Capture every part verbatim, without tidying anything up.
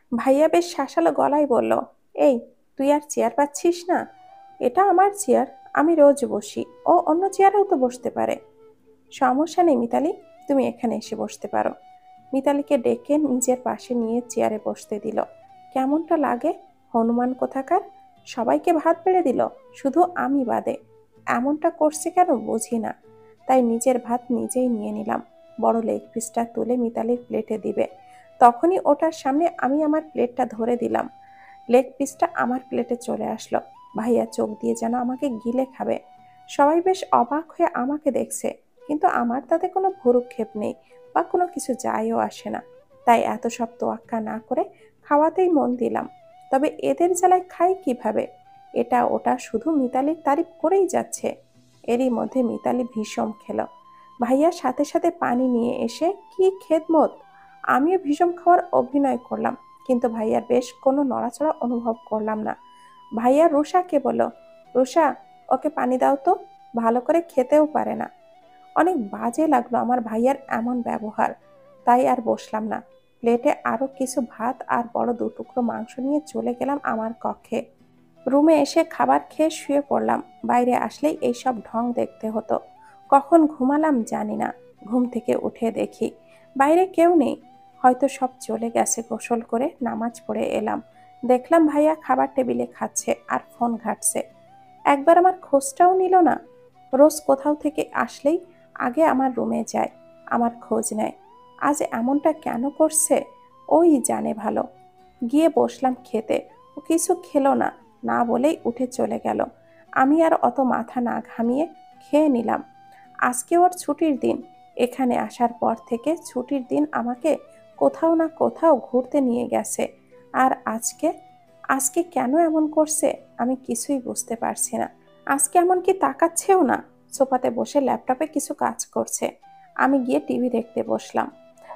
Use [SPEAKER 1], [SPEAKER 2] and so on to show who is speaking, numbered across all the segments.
[SPEAKER 1] ভাইয়া বেশ শাসালো গলায় বলল, এই, তুই আর চেয়ার পাচ্ছিস না? এটা আমার চেয়ার, আমি রোজ বসি। ও অন্য চেয়ারেও তো বসতে পারে। সমস্যা নেই মিতালি, তুমি এখানে এসে বসতে পারো। মিতালিকে ডেকে নিজের পাশে নিয়ে চেয়ারে বসতে দিল। কেমনটা লাগে? হনুমান কোথাকার! সবাইকে ভাত বেড়ে দিল, শুধু আমি বাদে। এমনটা করছে কেন বুঝি না। তাই নিজের ভাত নিজেই নিয়ে নিলাম। বড় লেগ পিসটা তুলে মিতালির প্লেটে দিবে, তখনই ওটার সামনে আমি আমার প্লেটটা ধরে দিলাম। লেগ পিসটা আমার প্লেটে চলে আসলো। ভাইয়া চোখ দিয়ে যেন আমাকে গিলে খাবে। সবাই বেশ অবাক হয়ে আমাকে দেখছে, কিন্তু আমার তাতে কোনো ভ্রুক্ষেপ নেই বা কোনো কিছু যায়ও আসে না। তাই এত সব তোয়াক্কা না করে খাওয়াতেই মন দিলাম। তবে এদের জ্বালায় খাই কিভাবে? এটা ওটা শুধু মিতালির তারিফ করেই যাচ্ছে। এরই মধ্যে মিতালি ভীষণ খেলো। ভাইয়ার সাথে সাথে পানি নিয়ে এসে কি খেদমত! আমিও ভীষণ খাওয়ার অভিনয় করলাম, কিন্তু ভাইয়ার বেশ কোনো নড়াচড়া অনুভব করলাম না। ভাইয়া রুষাকে বলল, রুষা, ওকে পানি দাও তো, ভালো করে খেতেও পারে না। অনেক বাজে লাগলো আমার ভাইয়ার এমন ব্যবহার। তাই আর বসলাম না। প্লেটে আরো কিছু ভাত আর বড় দু টুকরো মাংস নিয়ে চলে গেলাম আমার কক্ষে। রুমে এসে খাবার খেয়ে শুয়ে পড়লাম। বাইরে আসলেই এইসব ঢং দেখতে হতো। কখন ঘুমালাম জানি না। ঘুম থেকে উঠে দেখি বাইরে কেউ নেই। হয়তো সব চলে গেছে। গোসল করে নামাজ পড়ে এলাম। দেখলাম ভাইয়া খাবার টেবিলে খাচ্ছে আর ফোন ঘাঁটছে। একবার আমার খোঁজটাও নিল না। রোজ কোথাও থেকে আসলেই আগে আমার রুমে যায়, আমার খোঁজ নেয়। আজ এমনটা কেন করছে ওই জানে ভালো। গিয়ে বসলাম খেতে। ও কিছু খেলো না, না বলেই উঠে চলে গেল। আমি আর অত মাথা না ঘামিয়ে খেয়ে নিলাম। আজকে ওর ছুটির দিন। এখানে আসার পর থেকে ছুটির দিন আমাকে কোথাও না কোথাও ঘুরতে নিয়ে গেছে। আর আজকে আজকে কেন এমন করছে আমি কিছুই বুঝতে পারছি না। আজকে এমনকি তাকাচ্ছেও না। সোফাতে বসে ল্যাপটপে কিছু কাজ করছে। আমি গিয়ে টিভি দেখতে বসলাম।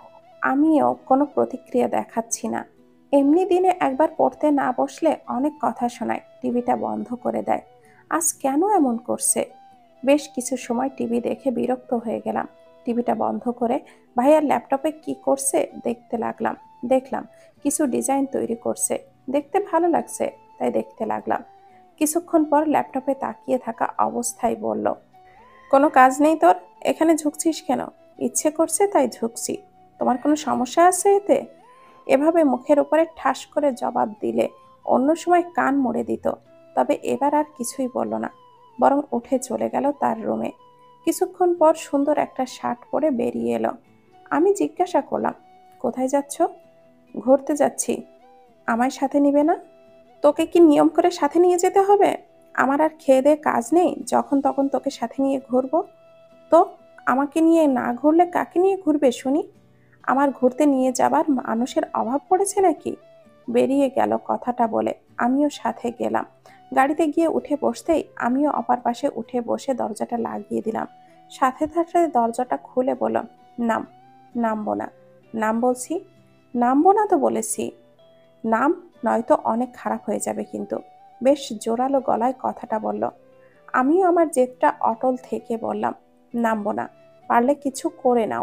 [SPEAKER 1] আমিও কোনো প্রতিক্রিয়া দেখাচ্ছি না। এমনি দিনে একবার পড়তে না বসলে অনেক কথা শোনায়, টিভিটা বন্ধ করে দেয়। আজ কেন এমন করছে? বেশ কিছু সময় টিভি দেখে বিরক্ত হয়ে গেলাম। টিভিটা বন্ধ করে ভাইয়ার ল্যাপটপে কি করছে দেখতে লাগলাম। দেখলাম কিছু ডিজাইন তৈরি করছে। দেখতে ভালো লাগছে, তাই দেখতে লাগলাম। কিছুক্ষণ পর ল্যাপটপে তাকিয়ে থাকা অবস্থায় বলল, কোনো কাজ নেই তোর? এখানে ঝুঁকছিস কেন? ইচ্ছে করছে তাই ঝুঁকছি। তোমার কোনো সমস্যা আছে এতে? এভাবে মুখের উপরে ঠাস করে জবাব দিলে অন্য সময় কান মুড়ে দিত। তবে এবার আর কিছুই বলল না, বরং উঠে চলে গেল তার রুমে। কিছুক্ষণ পর সুন্দর একটা শার্ট পরে বেরিয়ে এলো। আমি জিজ্ঞাসা করলাম, কোথায় যাচ্ছ? ঘুরতে যাচ্ছি। আমায় সাথে নিবে না? তোকে কি নিয়ম করে সাথে নিয়ে যেতে হবে? আমার আর খেয়ে দেয়ে কাজ নেই, যখন তখন তোকে সাথে নিয়ে ঘুরবো? তো আমাকে নিয়ে না ঘুরলে কাকে নিয়ে ঘুরবে শুনি? আমার ঘুরতে নিয়ে যাবার মানুষের অভাব পড়েছে নাকি? বেরিয়ে গেল কথাটা বলে। আমিও সাথে গেলাম। গাড়িতে গিয়ে উঠে বসতেই আমিও অপার পাশে উঠে বসে দরজাটা লাগিয়ে দিলাম। সাথে সাথে দরজাটা খুলে বলল, নাম। নামবো না। নাম বলছি। নামবো না তো বলেছি। নাম, নয়তো অনেক খারাপ হয়ে যাবে কিন্তু। বেশ জোরালো গলায় কথাটা বলল। আমিও আমার জেদটা অটল থেকে বললাম, নামবো না। পারলে কিছু করে নাও।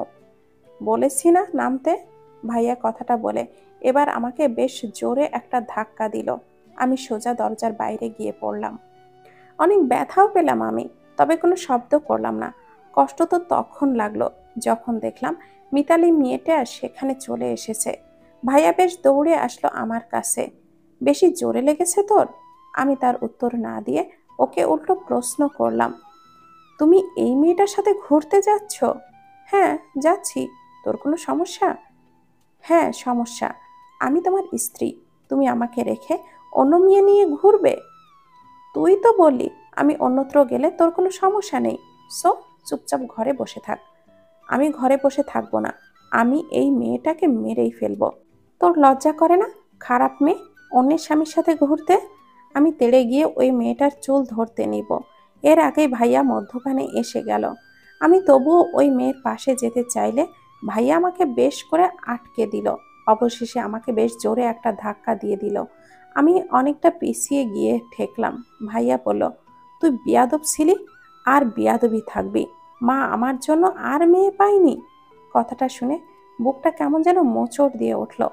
[SPEAKER 1] বলেছি না নামতে। ভাইয়া কথাটা বলে এবার আমাকে বেশ জোরে একটা ধাক্কা দিল। আমি সোজা দরজার বাইরে গিয়ে পড়লাম। অনেক ব্যথাও পেলাম আমি, তবে কোনো শব্দ করলাম না। কষ্ট তো তখন লাগলো যখন দেখলাম মিতালি মেয়েটা সেখানে চলে এসেছে। ভাইয়া বেশ দৌড়ে আসলো আমার কাছে। বেশি জোরে লেগেছে তোর? আমি তার উত্তর না দিয়ে ওকে উল্টো প্রশ্ন করলাম, তুমি এই মেয়েটার সাথে ঘুরতে যাচ্ছ? হ্যাঁ, যাচ্ছি। তোর কোনো সমস্যা? হ্যাঁ, সমস্যা। আমি তোমার স্ত্রী। তুমি আমাকে রেখে অন্য মেয়ে নিয়ে ঘুরবে? তুই তো বললি আমি অন্যত্র গেলে তোর কোনো সমস্যা নেই। সো চুপচাপ ঘরে বসে থাক। আমি ঘরে বসে থাকবো না। আমি এই মেয়েটাকে মেরেই ফেলবো। তোর লজ্জা করে না? খারাপ মেয়ে, অন্যের স্বামীর সাথে ঘুরতে। আমি তেড়ে গিয়ে ওই মেয়েটার চুল ধরতে নিব। এর আগেই ভাইয়া মধ্যখানে এসে গেল। আমি তবুও ওই মেয়ের পাশে যেতে চাইলে ভাইয়া আমাকে বেশ করে আটকে দিল। অবশেষে আমাকে বেশ জোরে একটা ধাক্কা দিয়ে দিল। আমি অনেকটা পিছিয়ে গিয়ে ঠেকলাম। ভাইয়া বলল, তুই বিয়াদব ছিলি, আর বিয়াদবই থাকবি। মা আমার জন্য আর মেয়ে পাইনি। কথাটা শুনে বুকটা কেমন যেন মোচড় দিয়ে উঠল।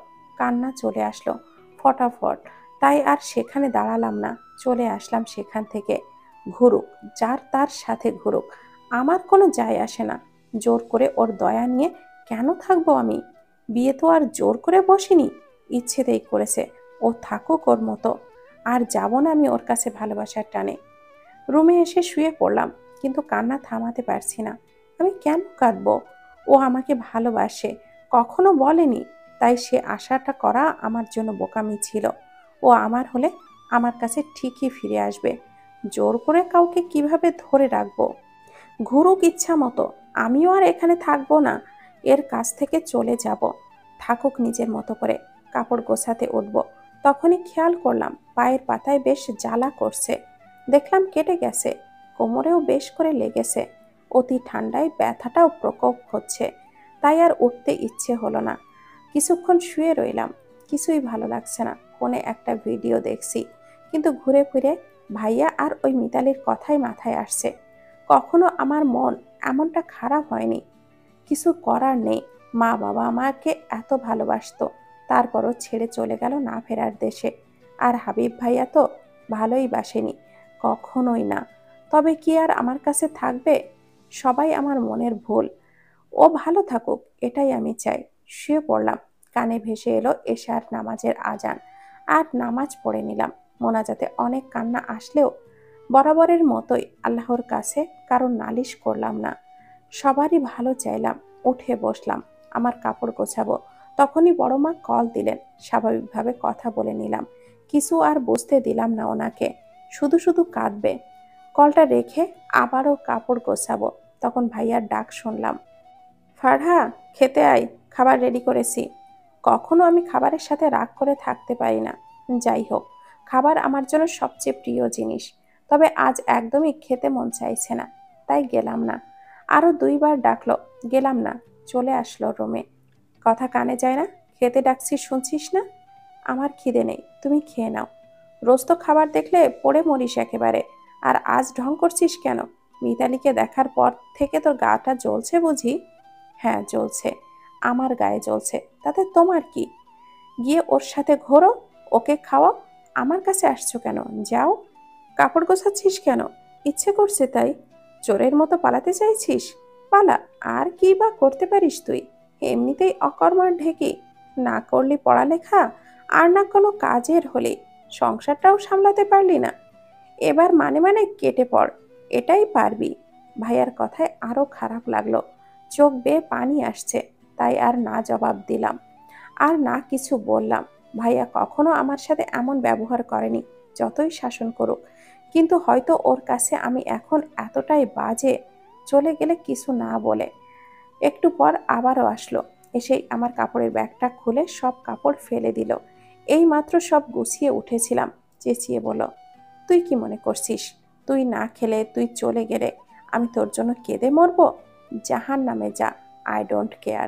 [SPEAKER 1] কান্না চলে আসলো ফটাফট। তাই আর সেখানে দাঁড়ালাম না, চলে আসলাম সেখান থেকে। ঘুরুক, যার তার সাথে ঘুরুক, আমার কোনো যায় আসে না। জোর করে ওর দয়া নিয়ে কেন থাকবো আমি? বিয়ে তো আর জোর করে বসিনি, ইচ্ছেতেই করেছে। ও থাকুক ওর মতো, আর যাব না আমি ওর কাছে ভালোবাসার টানে। রুমে এসে শুয়ে পড়লাম, কিন্তু কান্না থামাতে পারছি না। আমি কেন কাঁদবো? ও আমাকে ভালোবাসে, কখনো বলেনি, তাই সে আশাটা করা আমার জন্য বোকামি ছিল। ও আমার হলে আমার কাছে ঠিকই ফিরে আসবে। জোর করে কাউকে কিভাবে ধরে রাখবো? ঘুরুক ইচ্ছা মতো, আমিও আর এখানে থাকবো না, এর কাছ থেকে চলে যাব। থাকুক নিজের মতো করে। কাপড় গোছাতে উঠব, তখনই খেয়াল করলাম পায়ের পাতায় বেশ জ্বালা করছে। দেখলাম কেটে গেছে, কোমরেও বেশ করে লেগেছে। অতি ঠান্ডায় ব্যথাটাও প্রকোপ হচ্ছে, তাই আর উঠতে ইচ্ছে হলো না। কিছুক্ষণ শুয়ে রইলাম, কিছুই ভালো লাগছে না। ফোনে একটা ভিডিও দেখছি, কিন্তু ঘুরে ফিরে ভাইয়া আর ওই মিতালির কথাই মাথায় আসছে। কখনো আমার মন এমনটা খারাপ হয়নি। কিছু করার নেই, মা বাবা আমাকে এত ভালোবাসতো, তারপরও ছেড়ে চলে গেল না ফেরার দেশে। আর হাবিব ভাইয়া তো ভালোই বাসেনি, কখনোই না। তবে কি আর আমার কাছে থাকবে? সবাই আমার মনের ভুল। ও ভালো থাকুক, এটাই আমি চাই। শুয়ে পড়লাম, কানে ভেসে এলো এশার নামাজের আজান। আর নামাজ পড়ে নিলাম। মোনাজাতে অনেক কান্না আসলেও বরাবরের মতোই আল্লাহর কাছে কারো নালিশ করলাম না, সবারই ভালো চাইলাম। উঠে বসলাম, আমার কাপড় গোছাবো, তখনই বড় মা কল দিলেন। স্বাভাবিকভাবে কথা বলে নিলাম, কিছু আর বুঝতে দিলাম না ওনাকে, শুধু শুধু কাঁদবে। কলটা রেখে আবারও কাপড় গোছাবো, তখন ভাইয়ার ডাক শুনলাম। ফারহা, খেতে আয়, খাবার রেডি করেছি। কখনো আমি খাবারের সাথে রাগ করে থাকতে পারি না। যাই হোক, খাবার আমার জন্য সবচেয়ে প্রিয় জিনিস। তবে আজ একদমই খেতে মন চাইছে না, তাই গেলাম না। আরো দুইবার ডাকলো, গেলাম না। চলে আসলো রুমে। কথা কানে যায় না? খেতে ডাকছিস, শুনছিস না? আমার খিদে নেই, তুমি খেয়ে নাও। রোজ তো খাবার দেখলে পড়ে মরিস একেবারে, আর আজ ঢং করছিস কেন? মিতালিকে দেখার পর থেকে তোর গাটা জ্বলছে বুঝি? হ্যাঁ জ্বলছে, আমার গায়ে জ্বলছে, তাতে তোমার কি? গিয়ে ওর সাথে ঘোরো, ওকে খাওয়াও। আমার কাছে আসছো কেন? যাও। কাপড় গোছাচ্ছিস কেন? ইচ্ছে করছে তাই? চোরের মতো পালাতে চাইছিস? পালা, আর কি বা করতে পারিস তুই? এমনিতেই অকর্মার ঢেকি, না করলি পড়ালেখা, আর না কোনো কাজের হলি, সংসারটাও সামলাতে পারলি না। এবার মানে মানে কেটে পড়, এটাই পারবি। ভাইয়ার কথায় আরো খারাপ লাগলো, চোখ বেয়ে পানি আসছে। তাই আর না জবাব দিলাম, আর না কিছু বললাম। ভাইয়া কখনো আমার সাথে এমন ব্যবহার করেনি, যতই শাসন করুক। কিন্তু হয়তো ওর কাছে আমি এখন এতটাই বাজে। চলে গেলে কিছু না বলে। একটু পর আবারও আসলো, এসেই আমার কাপড়ের ব্যাগটা খুলে সব কাপড় ফেলে দিল। এই মাত্র সব গুছিয়ে উঠেছিলাম, চেঁচিয়ে বলল, তুই কি মনে করছিস তুই না খেলে, তুই চলে গেলে আমি তোর জন্য কেঁদে মরবো? জাহান নামে যা, আই ডোন্ট কেয়ার।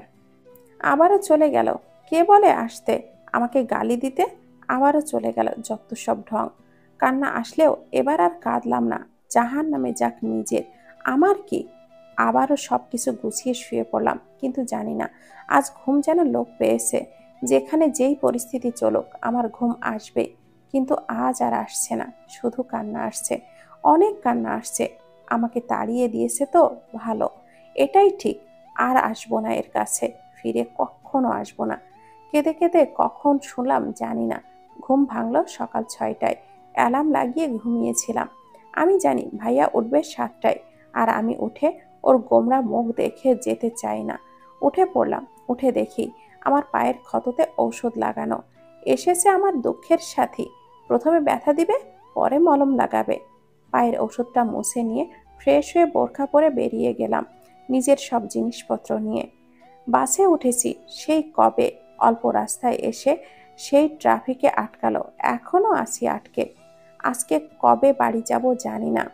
[SPEAKER 1] আবারও চলে গেল। কে বলে আসতে, আমাকে গালি দিতে? আবারও চলে গেল, যত সব ঢং। কান্না আসলেও এবার আর কাঁদলাম না, জাহান নামে যাক নিজের, আমার কি। আবারও সব কিছু গুছিয়ে শুয়ে পড়লাম, কিন্তু জানি না আজ ঘুম যেন লোপ পেয়েছে। যেখানে যেই পরিস্থিতি চলুক আমার ঘুম আসবে, কিন্তু আজ আর আসছে না। শুধু কান্না আসছে, অনেক কান্না আসছে। আমাকে তাড়িয়ে দিয়েছে তো ভালো, এটাই ঠিক। আর আসবো না এর কাছে, ফিরে কখনো আসবো না। কেঁদে কেঁদে কখন শুনলাম জানি না। ঘুম ভাঙল সকাল ছয়টায়। অ্যালার্ম লাগিয়ে ঘুমিয়েছিলাম। আমি জানি ভাইয়া উঠবে সাতটায়, আর আমি উঠে ওর গোমরা মুখ দেখে যেতে চাই না। উঠে পড়লাম, উঠে দেখি আমার পায়ের ক্ষততে ঔষধ লাগানো। এসেছে আমার দুঃখের সাথী, প্রথমে ব্যথা দিবে, পরে মলম লাগাবে। পায়ের ওষুধটা মুছে নিয়ে ফ্রেশ হয়ে বোরখা পরে বেরিয়ে গেলাম, নিজের সব জিনিসপত্র নিয়ে। বাসে উঠেছি সেই কবে, অল্প রাস্তায় এসে সেই ট্রাফিকে আটকালো, এখনো আছি আটকে। আজকে কবে বাড়ি যাব জানি না।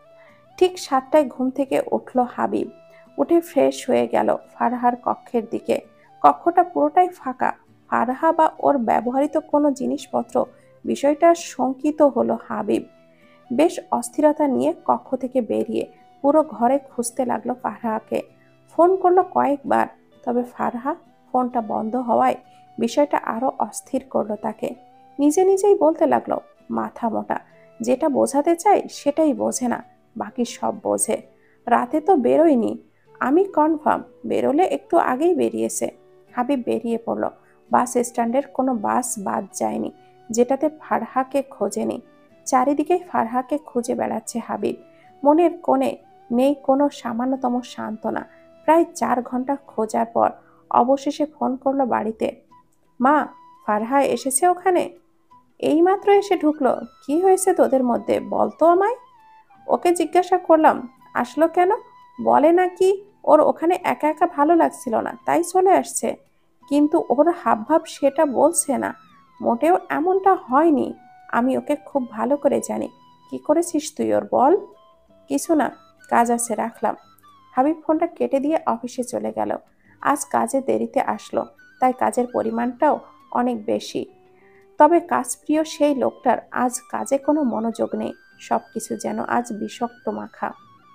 [SPEAKER 1] ঠিক সাতটায় ঘুম থেকে উঠল হাবিব, উঠে ফ্রেশ হয়ে গেল ফারহার কক্ষের দিকে। কক্ষটা পুরোটাই ফাঁকা, ফারহা বা ওর ব্যবহৃত কোনো জিনিসপত্র, বিষয়টা শঙ্কিত হলো হাবিব। বেশ অস্থিরতা নিয়ে কক্ষ থেকে বেরিয়ে পুরো ঘরে খুঁজতে লাগলো ফারহাকে। ফোন করলো কয়েকবার, তবে ফারহা ফোনটা বন্ধ হওয়ায় বিষয়টা আরো অস্থির করলো তাকে। নিজে নিজেই বলতে লাগলো, মাথা মোটা, যেটা বোঝাতে চাই সেটাই বোঝে না, বাকি সব বোঝে। রাতে তো বেরোয়নি, আমি কনফার্ম বেরোলে একটু আগেই বেরিয়েছে। হাবিব বেরিয়ে পড়ল। বাস স্ট্যান্ডের কোনো বাস বাদ যায়নি যেটাতে ফারহাকে খোঁজেনি। চারিদিকে ফারহাকে খুঁজে বেড়াচ্ছে হাবিব। মনের কোণে নেই কোনো সামান্যতম সান্ত্বনা। প্রায় চার ঘন্টা খোঁজার পর অবশেষে ফোন করলো বাড়িতে। মা, ফারহা এসেছে ওখানে? এইমাত্র এসে ঢুকলো। কি হয়েছে তোদের মধ্যে বলতো আমায়। ওকে জিজ্ঞাসা করলাম আসলো কেন, বলে নাকি ওর ওখানে একা একা ভালো লাগছিল না তাই চলে আসছে। কিন্তু ওর হাবভাব সেটা বলছে না, মোটেও এমনটা হয়নি। আমি ওকে খুব ভালো করে জানি। কি করেছিস তুই ওর বল। কিছু না, কাজ আছে, রাখলাম। হাবিব ফোনটা কেটে দিয়ে অফিসে চলে গেল। আজ কাজে দেরিতে আসলো, তাই কাজের পরিমাণটাও অনেক বেশি। তবে কাজপ্রিয় সেই লোকটার আজ কাজে কোনো মনোযোগ নেই। সবকিছু যেন আজ বিষাক্ত মাখা।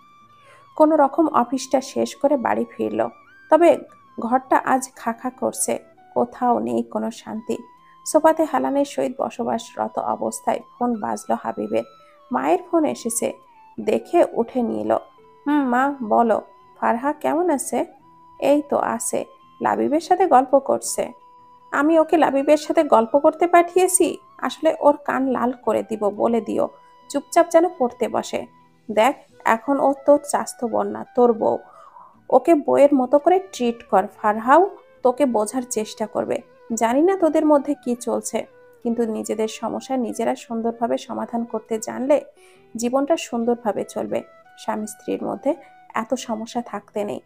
[SPEAKER 1] কোনো রকম অফিসটা শেষ করে বাড়ি ফিরল। তবে ঘরটা আজ খা খা করছে, কোথাও নেই কোনো শান্তি। সোফাতে হেলানের সহিত বসবাসরত অবস্থায় ফোন বাজলো হাবিবের। মায়ের ফোন এসেছে দেখে উঠে নিল। হুম মা, বলো। ফারহা কেমন আছে? এই তো আছে, লাবিবের সাথে গল্প করছে। আমি ওকে লাবিবের সাথে গল্প করতে পাঠিয়েছি। আসলে ওর কান লাল করে দিব, বলে দিও চুপচাপ যেন পড়তে বসে। দেখ, এখন ও তোর চাস্তো বোন না, তোর বউ। ওকে বইয়ের মতো করে ট্রিট কর। ফারহাও তোকে বোঝার চেষ্টা করবে। জানি না তোদের মধ্যে কি চলছে, কিন্তু নিজেদের সমস্যা নিজেরা সুন্দরভাবে সমাধান করতে জানলে জীবনটা সুন্দরভাবে চলবে। স্বামী স্ত্রীর মধ্যে এত সমস্যা থাকতে নেই।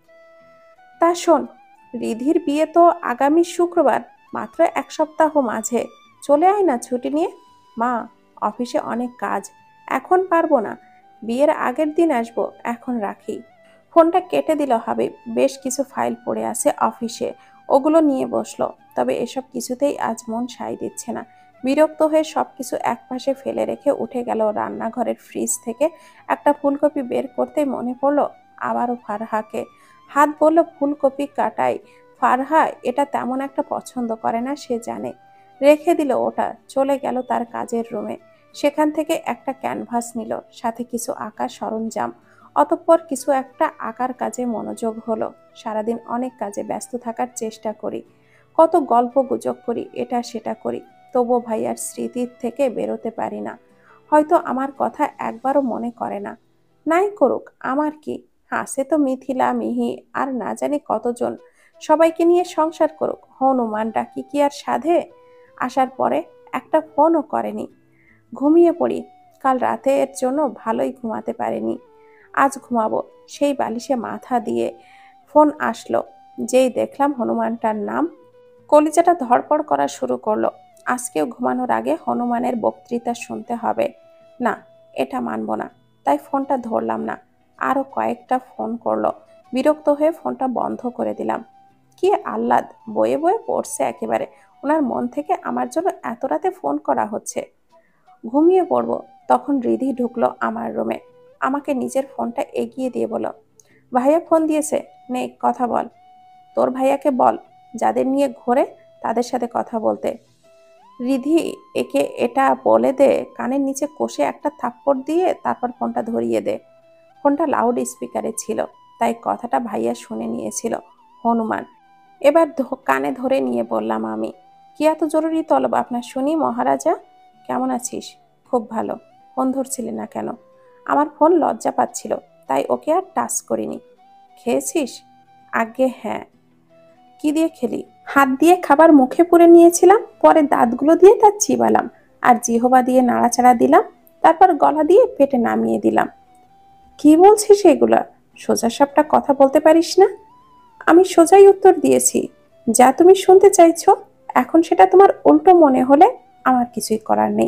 [SPEAKER 1] তা শোন, রিধির বিয়ে তো আগামী শুক্রবার, মাত্র এক সপ্তাহ মাঝে। চলে আয় না ছুটি নিয়ে। মা, অফিসে অনেক কাজ, এখন পারবো না, বিয়ের আগের দিন আসবো, এখন রাখি। ফোনটা কেটে দিল হাবিব। বেশ কিছু ফাইল পড়ে আছে অফিসে, ওগুলো নিয়ে বসলো। তবে এসব কিছুতেই আজ মন সায় দিচ্ছে না। বিরক্ত হয়ে সবকিছু একপাশে ফেলে রেখে উঠে গেল রান্নাঘরের ফ্রিজ থেকে একটা ফুলকপি বের করতেই মনে পড়লো আবারও ফারহাকে। হাত বলল ফুলকপি কাটাই। ফারহা এটা তেমন একটা পছন্দ করে না, সে জানে। রেখে দিল ওটা, চলে গেল তার কাজের রুমে। সেখান থেকে একটা ক্যানভাস নিল, সাথে কিছু আঁকার সরঞ্জাম। অতঃপর কিছু একটা আঁকার কাজে মনোযোগ হলো। সারাদিন অনেক কাজে ব্যস্ত থাকার চেষ্টা করি, কত গল্প গুজব করি, এটা সেটা করি, তবু ভাইয়ার স্মৃতির থেকে বেরোতে পারি না। হয়তো আমার কথা একবারও মনে করে না। নাই করুক, আমার কি। হাসে তো মিথিলা, মিহি আর না জানি কতজন। সবাইকে নিয়ে সংসার করুক, হনুমান ডাকি কি আর সাধে। আসার পরে একটা ফোনও করেনি। ঘুমিয়ে পড়ি। কাল রাতের জন্য ভালোই ঘুমাতে পারিনি। আজ ঘুমাবো। সেই বালিশে মাথা দিয়ে ফোন আসলো। যেই দেখলাম হনুমানটার নাম, কলিজাটা ধড়পড় করা শুরু করলো। আজকেও ঘুমানোর আগে হনুমানের বক্তৃতা শুনতে হবে না, এটা মানব না। তাই ফোনটা ধরলাম না। আরো কয়েকটা ফোন করলো। বিরক্ত হয়ে ফোনটা বন্ধ করে দিলাম। কি আহ্লাদ, বয়ে বয়ে পড়ছে একেবারে। ওনার মন থেকে আমার জন্য এত রাতে ফোন করা হচ্ছে। ঘুমিয়ে পড়বো। তখন রিধি ঢুকলো আমার রুমে। আমাকে নিজের ফোনটা এগিয়ে দিয়ে বলল, ভাইয়া ফোন দিয়েছে, নে কথা বল। তোর ভাইয়াকে বল যাদের নিয়ে ঘোরে তাদের সাথে কথা বলতে। রিধি, একে এটা বলে দে কানের নিচে কষে একটা থাপ্পড় দিয়ে তারপর ফোনটা ধরিয়ে দে। ফোনটা লাউড স্পিকারে ছিল, তাই কথাটা ভাইয়া শুনে নিয়েছিল। হনুমান। এবার কানে ধরে নিয়ে বললাম আমি, কি এত জরুরি তলব আপনার শুনি মহারাজা? কেমন আছিস? খুব ভালো। ফোন ধরছিলি না কেন? আমার ফোন লজ্জা পাচ্ছিল, তাই ওকে আর টাচ করিনি। খেয়েছিস? আগে হ্যাঁ। কি দিয়ে খেলি? হাত দিয়ে খাবার মুখে পুরে নিয়েছিলাম, পরে দাঁতগুলো দিয়ে তা চিবালাম, আর জিহবা দিয়ে নাড়াচাড়া দিলাম, তারপর গলা দিয়ে পেটে নামিয়ে দিলাম। কি বলছিস এগুলা? সোজা সাপটা কথা বলতে পারিস না? আমি সোজাই উত্তর দিয়েছি, যা তুমি শুনতে চাইছো। এখন সেটা তোমার উল্টো মনে হলে আমার কিছুই করার নেই।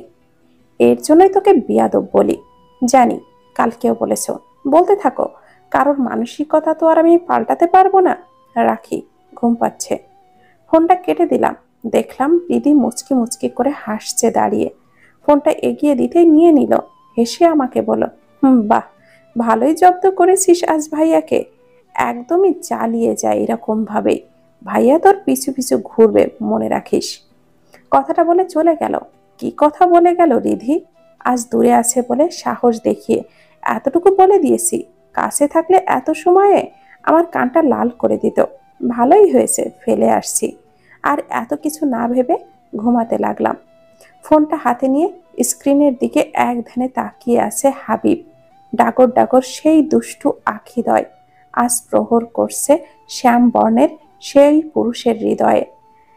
[SPEAKER 1] এর জন্যই তোকে বিয়াদব বলি। জানি কালকেও বলেছ, বলতে থাকো। কারোর মানসিকতা তো আর আমি পাল্টাতে পারবো না। রাখি, ঘুম পাচ্ছে। ফোনটা কেটে দিলাম। দেখলাম দিদি মুচকি মুচকি করে হাসছে দাঁড়িয়ে। ফোনটা এগিয়ে দিতেই নিয়ে নিল। হেসে আমাকে বলল, হুম, বাহ, ভালোই জব্দ করেছিস আজ ভাইয়াকে। একদমই চালিয়ে যায় এরকম ভাবে। ভাইয়া তোর পিছু পিছু ঘুরবে, মনে রাখিস। কথাটা বলে চলে গেল। কি কথা বলে গেল রিধি? আজ দূরে আছে বলে সাহস দেখিয়ে এতটুকু বলে দিয়েছি, কাছে থাকলে এত সময়ে আমার কানটা লাল করে দিত। ভালোই হয়েছে ফেলে আসছি। আর এত কিছু না ভেবে ঘুমাতে লাগলাম। ফোনটা হাতে নিয়ে স্ক্রিনের দিকে এক ধ্যানে তাকিয়ে আছে হাবিব। ডাগর ডাগর সেই দুষ্টু আখিদয় আজ প্রহর করছে শ্যাম বর্ণের সেই পুরুষের হৃদয়ে।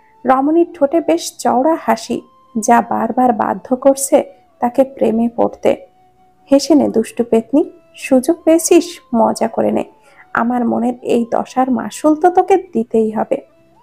[SPEAKER 1] রমণীর ঠোঁটে বেশ চওড়া হাসি, যা বারবার বাধ্য করছে তাকে প্রেমে পড়তে। হেসে নে দুষ্টু পেতনি, সুযোগ পেয়েছিস, মজা করে নে। আমার মনের এই দশার মাসুল তো তোকে দিতেই হবে।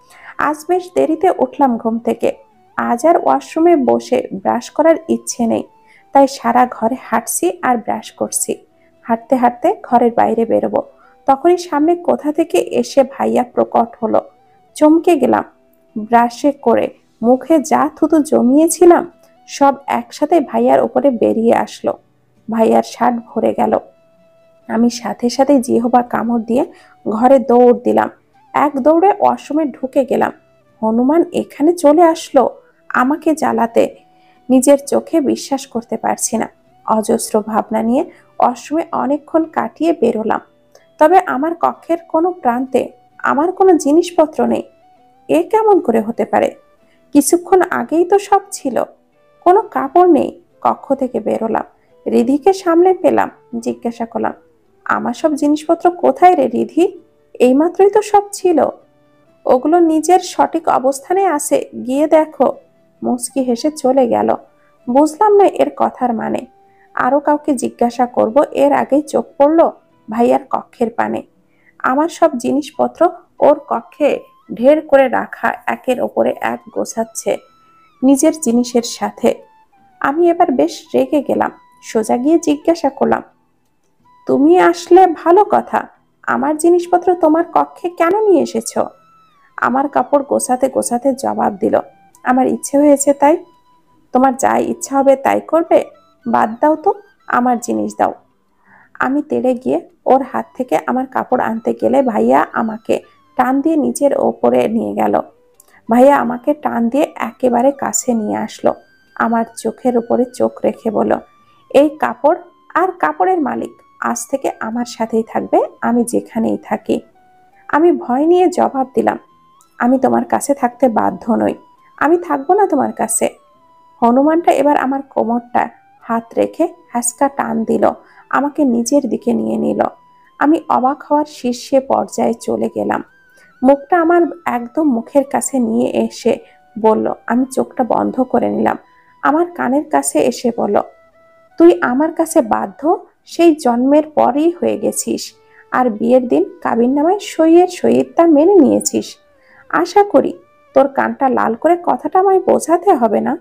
[SPEAKER 1] আজ বেশ দেরিতে উঠলাম ঘুম থেকে। আজ আর ওয়াশরুমে বসে ব্রাশ করার ইচ্ছে নেই, তাই সারা ঘরে হাঁটছি আর ব্রাশ করছি। হাঁটতে হাঁটতে ঘরের বাইরে বেরোবো, তখনই সামনে কোথা থেকে এসে ভাইয়া প্রকট হলো। চমকে গেলাম। ব্রাশে করে মুখে যা থুতু জমিয়েছিলাম সব একসাথে ভাইয়ার উপরে বেরিয়ে আসলো। ভাইয়ার শার্ট ভরে গেল। আমি সাথে সাথে জিহবা কামড় দিয়ে ঘরে দৌড় দিলাম। এক দৌড়ে ওয়াশরুমে ঢুকে গেলাম। হনুমান এখানে চলে আসলো আমাকে জ্বালাতে। নিজের চোখে বিশ্বাস করতে পারছি না। অজস্র ভাবনা নিয়ে ওয়াশরুমে অনেকক্ষণ কাটিয়ে বেরোলাম। তবে আমার কক্ষের কোনো প্রান্তে আমার কোনো জিনিসপত্র নেই। এ কেমন করে হতে পারে? কিছুক্ষণ আগেই তো সব ছিল। কোনো কাপড় নেই। কক্ষ থেকে বেরোলাম। রিধিকে সামনে পেলাম। জিজ্ঞাসা করলাম, আমার সব জিনিসপত্র কোথায় রে রিধি? এইমাত্রই তো সব ছিল। ওগুলো নিজের সঠিক অবস্থানে আছে, গিয়ে দেখো। মুচকি হেসে চলে গেল। বুঝলাম না এর কথার মানে। আরো কাউকে জিজ্ঞাসা করব এর আগেই চোখ পড়ল ভাইয়ার কক্ষের পানে। আমার সব জিনিসপত্র ওর কক্ষে ঢের করে রাখা, একের ওপরে এক গোছাচ্ছে নিজের জিনিসের সাথে। আমি এবার বেশ রেগে গেলাম। সোজা গিয়ে জিজ্ঞাসা করলাম, তুমি আসলে ভালো কথা, আমার জিনিসপত্র তোমার কক্ষে কেন নিয়ে এসেছো? আমার কাপড় গোছাতে গোছাতে জবাব দিল, আমার ইচ্ছে হয়েছে তাই। তোমার যা ইচ্ছা হবে তাই করবে, বাদ দাও তো, আমার জিনিস দাও। আমি তেড়ে গিয়ে ওর হাত থেকে আমার কাপড় আনতে গেলে ভাইয়া আমাকে টান দিয়ে নিচের ওপরে নিয়ে গেল। ভাইয়া আমাকে টান দিয়ে একেবারে কাছে নিয়ে আসলো। আমার চোখের উপরে চোখ রেখে বলল, এই কাপড় আর কাপড়ের মালিক আজ থেকে আমার সাথেই থাকবে, আমি যেখানেই থাকি। আমি ভয় নিয়ে জবাব দিলাম, আমি তোমার কাছে থাকতে বাধ্য নই, আমি থাকবো না তোমার কাছে। হনুমানটা এবার আমার কোমরটা হাত রেখে হ্যাসকা টান দিল, আমাকে নিজের দিকে নিয়ে নিল। আমি অবাক হওয়ার শীর্ষে পর্যায়ে চলে গেলাম। মুখটা আমার একদম মুখের কাছে নিয়ে এসে বলল, আমি চোখটা বন্ধ করে নিলাম। আমার কানের কাছে এসে বলল, তুই আমার কাছে বাধ্য সেই জন্মের পরই হয়ে গেছিস, আর বিয়ের দিন কাবিননামায় সইয়ের সহিতটা মেনে নিয়েছিস। আশা করি তোর কানটা লাল করে কথাটা আমায় বোঝাতে হবে না।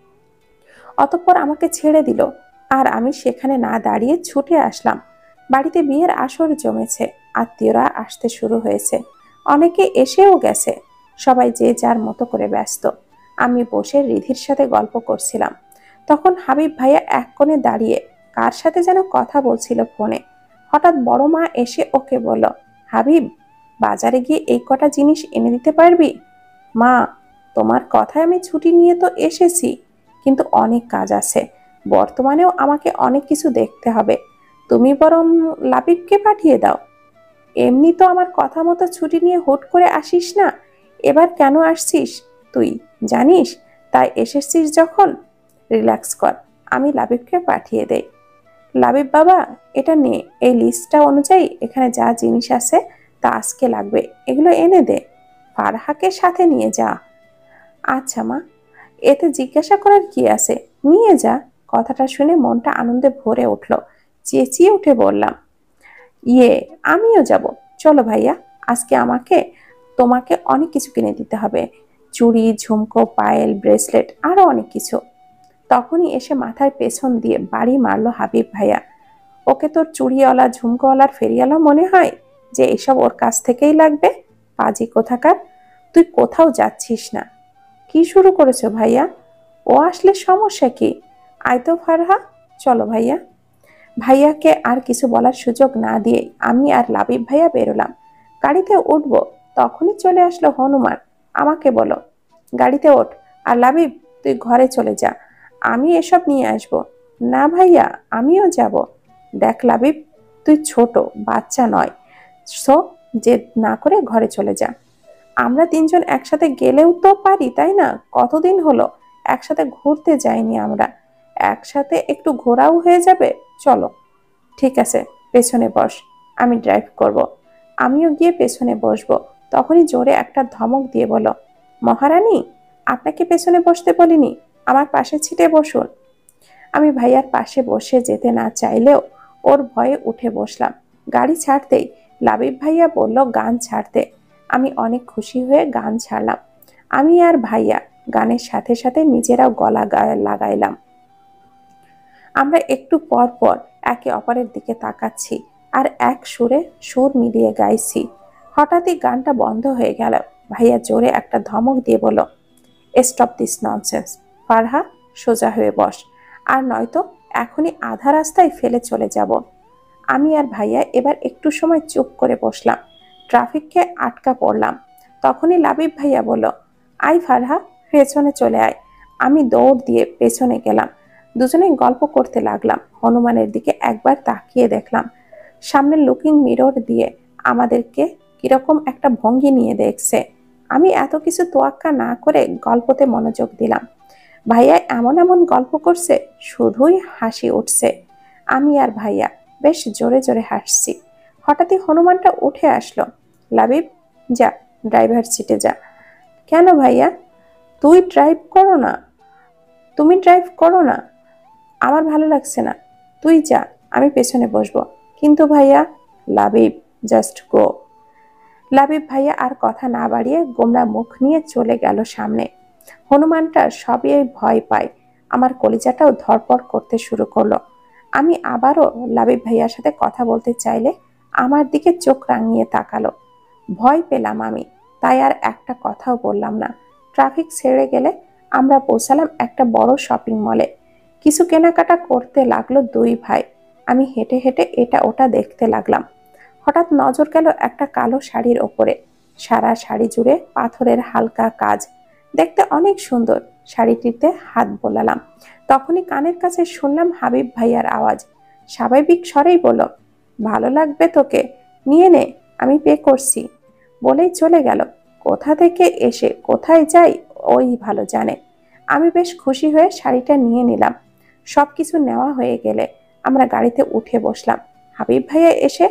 [SPEAKER 1] অতঃপর আমাকে ছেড়ে দিল, আর আমি সেখানে না দাঁড়িয়ে ছুটে আসলাম। বাড়িতে বিয়ের আসর জমেছে, আত্মীয়রা আসতে শুরু হয়েছে, অনেকে এসেও গেছে। সবাই যে যার মতো করে ব্যস্ত। আমি বসে রিধির সাথে গল্প করছিলাম। তখন হাবিব ভাইয়া এক কোণে দাঁড়িয়ে কার সাথে যেন কথা বলছিল ফোনে। হঠাৎ বড় মা এসে ওকে বলল, হাবিব, বাজারে গিয়ে এই কটা জিনিস এনে দিতে পারবি? মা, তোমার কথায় আমি ছুটি নিয়ে তো এসেছি, কিন্তু অনেক কাজ আছে, বর্তমানেও আমাকে অনেক কিছু দেখতে হবে। তুমি বরং লাবিবকে পাঠিয়ে দাও। এমনি তো আমার কথা মতো ছুটি নিয়ে হুট করে আসিস না, এবার কেন আসছিস তুই জানিস, তাই এসেছিস যখন। রিল্যাক্স কর, আমি লাবিবকে পাঠিয়ে দেই। লাবিব বাবা, এটা নে, এই লিস্টটা অনুযায়ী এখানে যা জিনিস আছে তা আজকে লাগবে, এগুলো এনে দে। ফারহাকে সাথে নিয়ে যা। আচ্ছা মা, এতে জিজ্ঞাসা করার কি আছে, নিয়ে যা। কথাটা শুনে মনটা আনন্দে ভরে উঠল। চেঁচিয়ে উঠে বললাম, ইয়ে, আমিও যাব। চলো ভাইয়া, আজকে আমাকে তোমাকে অনেক কিছু কিনে দিতে হবে, চুড়ি, ঝুমকো, পায়েল, ব্রেসলেট, আরো অনেক কিছু। তখনই এসে মাথার পেছন দিয়ে বাড়ি মারলো হাবিব ভাইয়া। ওকে তোর চুড়িওয়ালা, ঝুমকোওয়ালার ফেরিওয়ালা মনে হয় যে এসব ওর কাছ থেকেই লাগবে? পাজি কোথাকার, তুই কোথাও যাচ্ছিস না। কি শুরু করেছো ভাইয়া? ও আসলে সমস্যা কি? আয় তো ফারহা, চলো ভাইয়া। ভাইয়াকে আর কিছু বলার সুযোগ না দিয়ে আমি আর লাবিব ভাইয়া বেরোলাম। গাড়িতে উঠবো, তখনই চলে আসলো হনুমান। আমাকে বলো, গাড়িতে ওঠ, আর লাবিব তুই ঘরে চলে যা, আমি এসব নিয়ে আসবো। না ভাইয়া, আমিও যাব। দেখ লাবিব, তুই ছোট বাচ্চা নয়, সো জেদ না করে ঘরে চলে যা। আমরা তিনজন একসাথে গেলেও তো পারি, তাই না? কতদিন হলো একসাথে ঘুরতে যাইনি আমরা, একসাথে একটু ঘোরাও হয়ে যাবে। চলো। ঠিক আছে, পেছনে বস, আমি ড্রাইভ করব। আমিও গিয়ে পেছনে বসবো। তখনই জোরে একটা ধমক দিয়ে বলো, মহারানী, আপনাকে পেছনে বসতে বলিনি, আমার পাশে ছিটে বসুন। আমি ভাইয়ার পাশে বসে যেতে না চাইলেও ওর ভয়ে উঠে বসলাম। গাড়ি ছাড়তেই লাবিব ভাইয়া বলল গান ছাড়তে। আমি অনেক খুশি হয়ে গান ছাড়লাম। আমি আর ভাইয়া গানের সাথে সাথে নিজেরাও গলা লাগাইলাম। আমরা একটু পর পর একে অপরের দিকে তাকাচ্ছি আর এক সুরে সুর মিলিয়ে গাইছি। হঠাৎই গানটা বন্ধ হয়ে গেল। ভাইয়া জোরে একটা ধমক দিয়ে বলল, স্টপ দিস ননসেন্স, ফারহা সোজা হয়ে বস, আর নয়তো এখনই আধা রাস্তায় ফেলে চলে যাব। আমি আর ভাইয়া এবার একটু সময় চুপ করে বসলাম। ট্রাফিককে আটকা পড়লাম। তখনই লাবিব ভাইয়া বলল, আই ফারহা, পেছনে চলে আয়। আমি দৌড় দিয়ে পেছনে গেলাম। দুজনেই গল্প করতে লাগলাম। হনুমানের দিকে একবার তাকিয়ে দেখলাম, সামনের লুকিং মিরর দিয়ে আমাদেরকে কিরকম একটা ভঙ্গি নিয়ে দেখছে। আমি এত কিছু তোয়াক্কা না করে গল্পতে মনোযোগ দিলাম। ভাইয়া এমন এমন গল্প করছে, শুধুই হাসি উঠছে। আমি আর ভাইয়া বেশ জোরে জোরে হাসছি। হঠাৎই হনুমানটা উঠে আসলো। লাবিব, যা ড্রাইভার সিটে যা। কেন ভাইয়া? তুই ড্রাইভ করো না, তুমি ড্রাইভ করো না, আমার ভালো লাগছে না, তুই যা, আমি পেছনে বসবো। কিন্তু ভাইয়া। Labib, just go. লাবিব ভাইয়া আর কথা না বাড়িয়ে গোমরা মুখ নিয়ে চলে গেল সামনে। হনুমানটা সবই ভয় পায়। আমার কলিজাটাও ধড়পড় করতে শুরু করলো। আমি আবারও লাবিব ভাইয়ার সাথে কথা বলতে চাইলে আমার দিকে চোখ রাঙিয়ে তাকালো। ভয় পেলাম আমি, তাই আর একটা কথাও বললাম না। ট্রাফিক ছেড়ে গেলে আমরা পৌঁছালাম একটা বড় শপিং মলে। কিছু কেনাকাটা করতে লাগলো দুই ভাই। আমি হেঁটে হেঁটে এটা ওটা দেখতে লাগলাম। হঠাৎ নজর গেল একটা কালো শাড়ির ওপরে। সারা শাড়ি জুড়ে পাথরের হালকা কাজ, দেখতে অনেক সুন্দর। শাড়িটিতে হাত বোলালাম। তখনই কানের কাছে শুনলাম হাবিব ভাইয়ার আওয়াজ। স্বাভাবিক স্বরেই বলল, ভালো লাগবে তোকে, নিয়ে নে, আমি পে করছি। বলেই চলে গেল। কোথা থেকে এসে কোথায় যাই ওই ভালো জানে। আমি বেশ খুশি হয়ে শাড়িটা নিয়ে নিলাম। সবকিছু নেওয়া হয়ে গেলে আমরা গাড়িতে উঠে বসলাম। হাবিব ভাইয়া এসে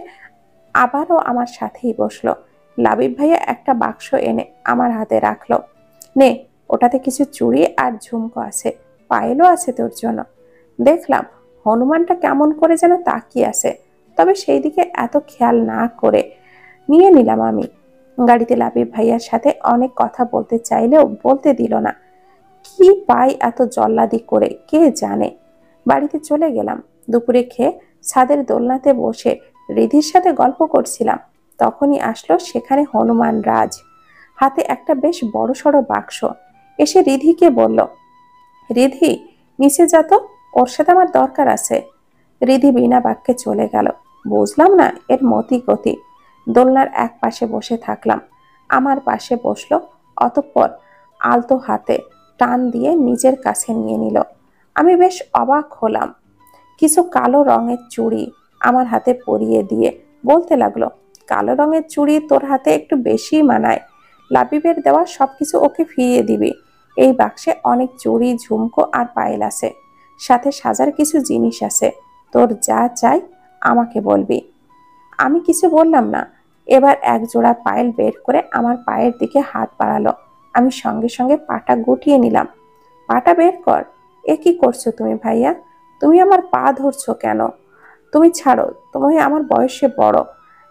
[SPEAKER 1] আবারও আমার সাথেই বসলো। লাবিব ভাইয়া একটা বাক্স এনে আমার হাতে রাখলো। নে, ওটাতে কিছু চুড়ি আর ঝুমকো আছে, পায়েলও আছে তোর জন্য। দেখলাম হনুমানটা কেমন করে যেন তাকিয়ে আছে, তবে সেই দিকে এত খেয়াল না করে নিয়ে নিলাম আমি। গাড়িতে লাবিব ভাইয়ার সাথে অনেক কথা বলতে চাইলেও বলতে দিল না। কি পাই এত জল্লাদি করে কে জানে। বাড়িতে চলে গেলাম। দুপুরে খেয়ে ছাদের দোলনাতে বসে রিধির সাথে গল্প করছিলাম। তখনই আসলো সেখানে হনুমান রাজ, হাতে একটা বেশ বড়সড় বাক্স। এসে রিধিকে বলল, রিধি, নিচে যা তো, ওর সাথে আমার দরকার আছে। রিধি বিনা বাক্যে চলে গেল। বুঝলাম না এর মতি গতি। দোলনার এক পাশে বসে থাকলাম। আমার পাশে বসলো। অতঃপর আলতো হাতে টান দিয়ে নিজের কাছে নিয়ে নিল। আমি বেশ অবাক হলাম। কিছু কালো রঙের চুড়ি আমার হাতে পরিয়ে দিয়ে বলতে লাগলো, কালো রঙের চুড়ি তোর হাতে একটু বেশি মানায়। লাবিবের দেওয়া সবকিছু ওকে ফিরিয়ে দিবি। এই বাক্সে অনেক চুড়ি, ঝুমকো আর পায়েল আছে, সাথে সাজার কিছু জিনিস আছে। তোর যা চাই আমাকে বলবি। আমি কিছু বললাম না। এবার এক জোড়া পায়েল বের করে আমার পায়ের দিকে হাত বাড়ালো। আমি সঙ্গে সঙ্গে পাটা গুটিয়ে নিলাম। পাটা বের কর। এ কি করছো তুমি ভাইয়া? তুমি আমার পা ধরছো কেন? তুমি ছাড়ো, তুমি আমার বয়সে বড়,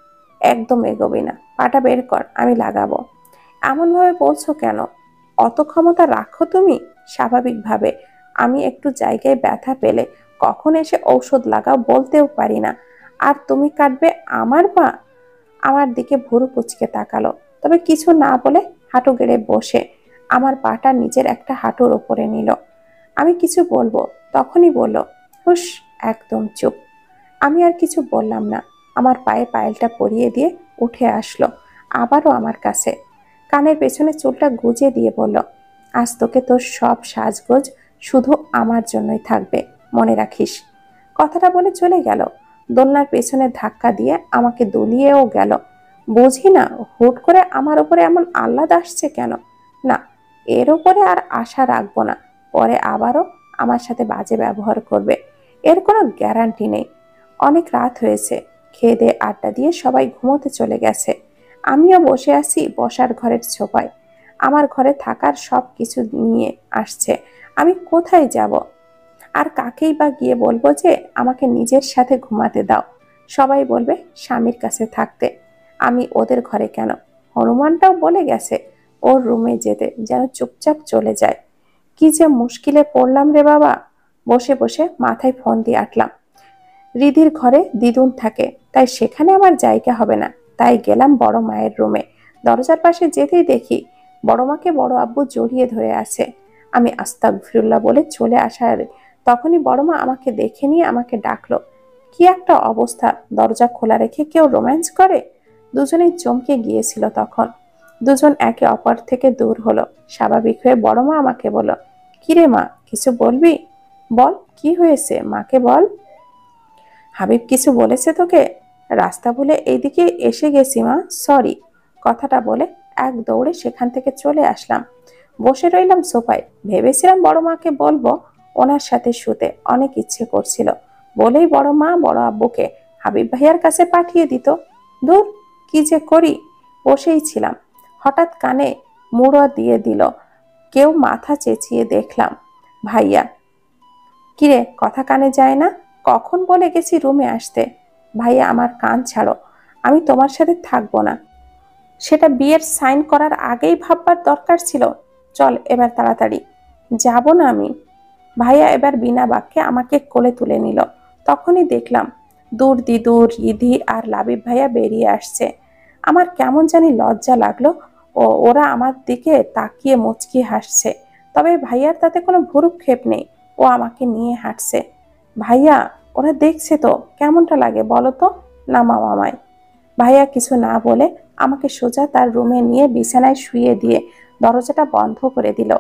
[SPEAKER 1] একদম এগোবি না। পাটা বের কর, আমি লাগাবো। এমন ভাবে বলছো কেন? অত ক্ষমতা রাখো তুমি? স্বাভাবিকভাবে আমি একটু জায়গায় ব্যথা পেলে কখন এসে ঔষধ লাগাও বলতেও পারি না, আর তুমি কাটবে আমার পা? আমার দিকে ভুরু কুচকে তাকালো, তবে কিছু না বলে হাঁটু গেড়ে বসে আমার পাটা নিজের একটা হাঁটুর ওপরে নিল। আমি কিছু বলবো, তখনই বলল, হুস, একদম চুপ। আমি আর কিছু বললাম না। আমার পায়ে পায়েলটা পরিয়ে দিয়ে উঠে আসলো। আবারও আমার কাছে কানের পেছনে চুলটা গুজে দিয়ে বলল, আজ তোকে তোর সব সাজগোজ শুধু আমার জন্যই থাকবে, মনে রাখিস। কথাটা বলে চলে গেল। দোলনার পেছনে ধাক্কা দিয়ে আমাকে দুলিয়েও গেল। বুঝি না হুট করে আমার উপরে এমন আহ্লাদ আসছে কেন। না, এর উপরে আর আশা রাখবো না। পরে আবারও আমার সাথে বাজে ব্যবহার করবে, এর কোনো গ্যারান্টি নেই। অনেক রাত হয়েছে, খেয়ে দিয়ে আড্ডা দিয়ে সবাই ঘুমোতে চলে গেছে। আমিও বসে আছি বসার ঘরের ছোপায়। আমার ঘরে থাকার সব কিছু নিয়ে আসছে, আমি কোথায় যাব? আর কাকেই বা গিয়ে বলবো যে আমাকে নিজের সাথে ঘুমাতে দাও? সবাই বলবে স্বামীর কাছে থাকতে। আমি ওদের ঘরে কেন? হনুমানটাও বলে গেছে ওর রুমে যেতে, যেন চুপচাপ চলে যায়। কি যে মুশকিলে পড়লাম রে বাবা। বসে বসে মাথায় ফোন দিয়ে আটলাম। রিধির ঘরে দিদুন থাকে, তাই সেখানে আমার জায়গা হবে না। তাই গেলাম বড় মায়ের রুমে। দরজার পাশে যেতেই দেখি বড় মাকে বড় আব্বু জড়িয়ে ধরে আছে। আমি আস্তাগফিরুল্লাহ বলে চলে আসার তখনই বড় মা আমাকে দেখে নিয়ে আমাকে ডাকলো। কি একটা অবস্থা, দরজা খোলা রেখে কেউ রোম্যান্স করে? দুজনেই চমকে গিয়েছিল তখন। দুজন একে অপর থেকে দূর হলো। স্বাভাবিক হয়ে বড় মা আমাকে বলল, কিরে মা, কিছু বলবি? বল, কি হয়েছে, মাকে বল। হাবিব কিছু বলেছে তোকে? রাস্তা ভুলে এইদিকে এসে গেছি মা, সরি। কথাটা বলে এক দৌড়ে সেখান থেকে চলে আসলাম। বসে রইলাম সোফায়। ভেবেছিলাম বড় মাকে বলবো ওনার সাথে শুতে, অনেক ইচ্ছে করছিল। বলেই বড় মা বড় আব্বুকে হাবিব ভাইয়ার কাছে পাঠিয়ে দিত। দূর, কি যে করি। বসেই ছিলাম, হঠাৎ কানে মুড়ো দিয়ে দিল কেউ। মাথা চেঁচিয়ে দেখলাম ভাইয়া। কিরে, কথা কানে যায় না? কখন বলে গেছি রুমে আসতে? ভাইয়া, আমার কান ছাড়ো, আমি তোমার সাথে থাকবো না। সেটা বিয়ের সাইন করার আগেই ভাববার দরকার ছিল। চল এবার তাড়াতাড়ি। যাব না আমি। ভাইয়া এবার বিনা বাক্যে আমাকে কোলে তুলে নিল। তখনই দেখলাম দূর দিদু, রিধি আর লাবিব ভাইয়া বেরিয়ে আসছে। আমার কেমন জানি লজ্জা লাগলো। ও ওরা আমার দিকে তাকিয়ে মুচকি হাসছে। তবে ভাইয়ার তাতে কোনো ভ্রুক্ষেপ নেই, ও আমাকে নিয়ে হাঁটছে। ভাইয়া, ওরা দেখছে তো, কেমনটা লাগে বলো তো? নামাও আমায়। ভাইয়া কিছু না বলে আমাকে সোজা তার রুমে নিয়ে বিছানায় শুইয়ে দিয়ে দরজাটা বন্ধ করে দিল।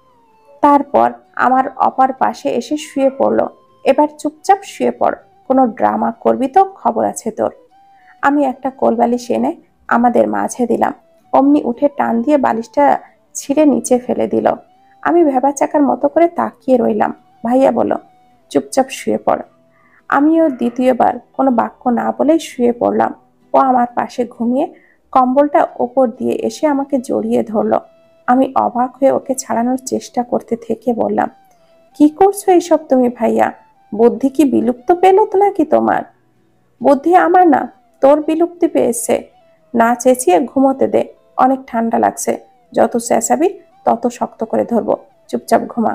[SPEAKER 1] তারপর আমার অপার পাশে এসে শুয়ে পড়ল। এবার চুপচাপ শুয়ে পড়, কোনো ড্রামা করবি তো খবর আছে তোর। আমি একটা কোলবালিশ এনে আমাদের মাঝে দিলাম। অমনি উঠে টান দিয়ে বালিশটা ছিঁড়ে নিচে ফেলে দিল। আমি ভেবা চাকার মতো করে তাকিয়ে রইলাম। ভাইয়া বলল, চুপচাপ শুয়ে পড়। আমিও দ্বিতীয়বার কোনো বাক্য না বলেই শুয়ে পড়লাম। ও আমার পাশে ঘুমিয়ে কম্বলটা ওপর দিয়ে এসে আমাকে জড়িয়ে ধরল। আমি অবাক হয়ে ওকে ছাড়ানোর চেষ্টা করতে থেকে বললাম, কি করছো এইসব তুমি ভাইয়া? বুদ্ধি কি বিলুপ্ত পেল তো নাকি তোমার? বুদ্ধি আমার না, তোর বিলুপ্তি পেয়েছে। না চেঁচিয়ে ঘুমোতে দে, অনেক ঠান্ডা লাগছে। যত চেঁচাবি তত শক্ত করে ধরবো, চুপচাপ ঘুমা।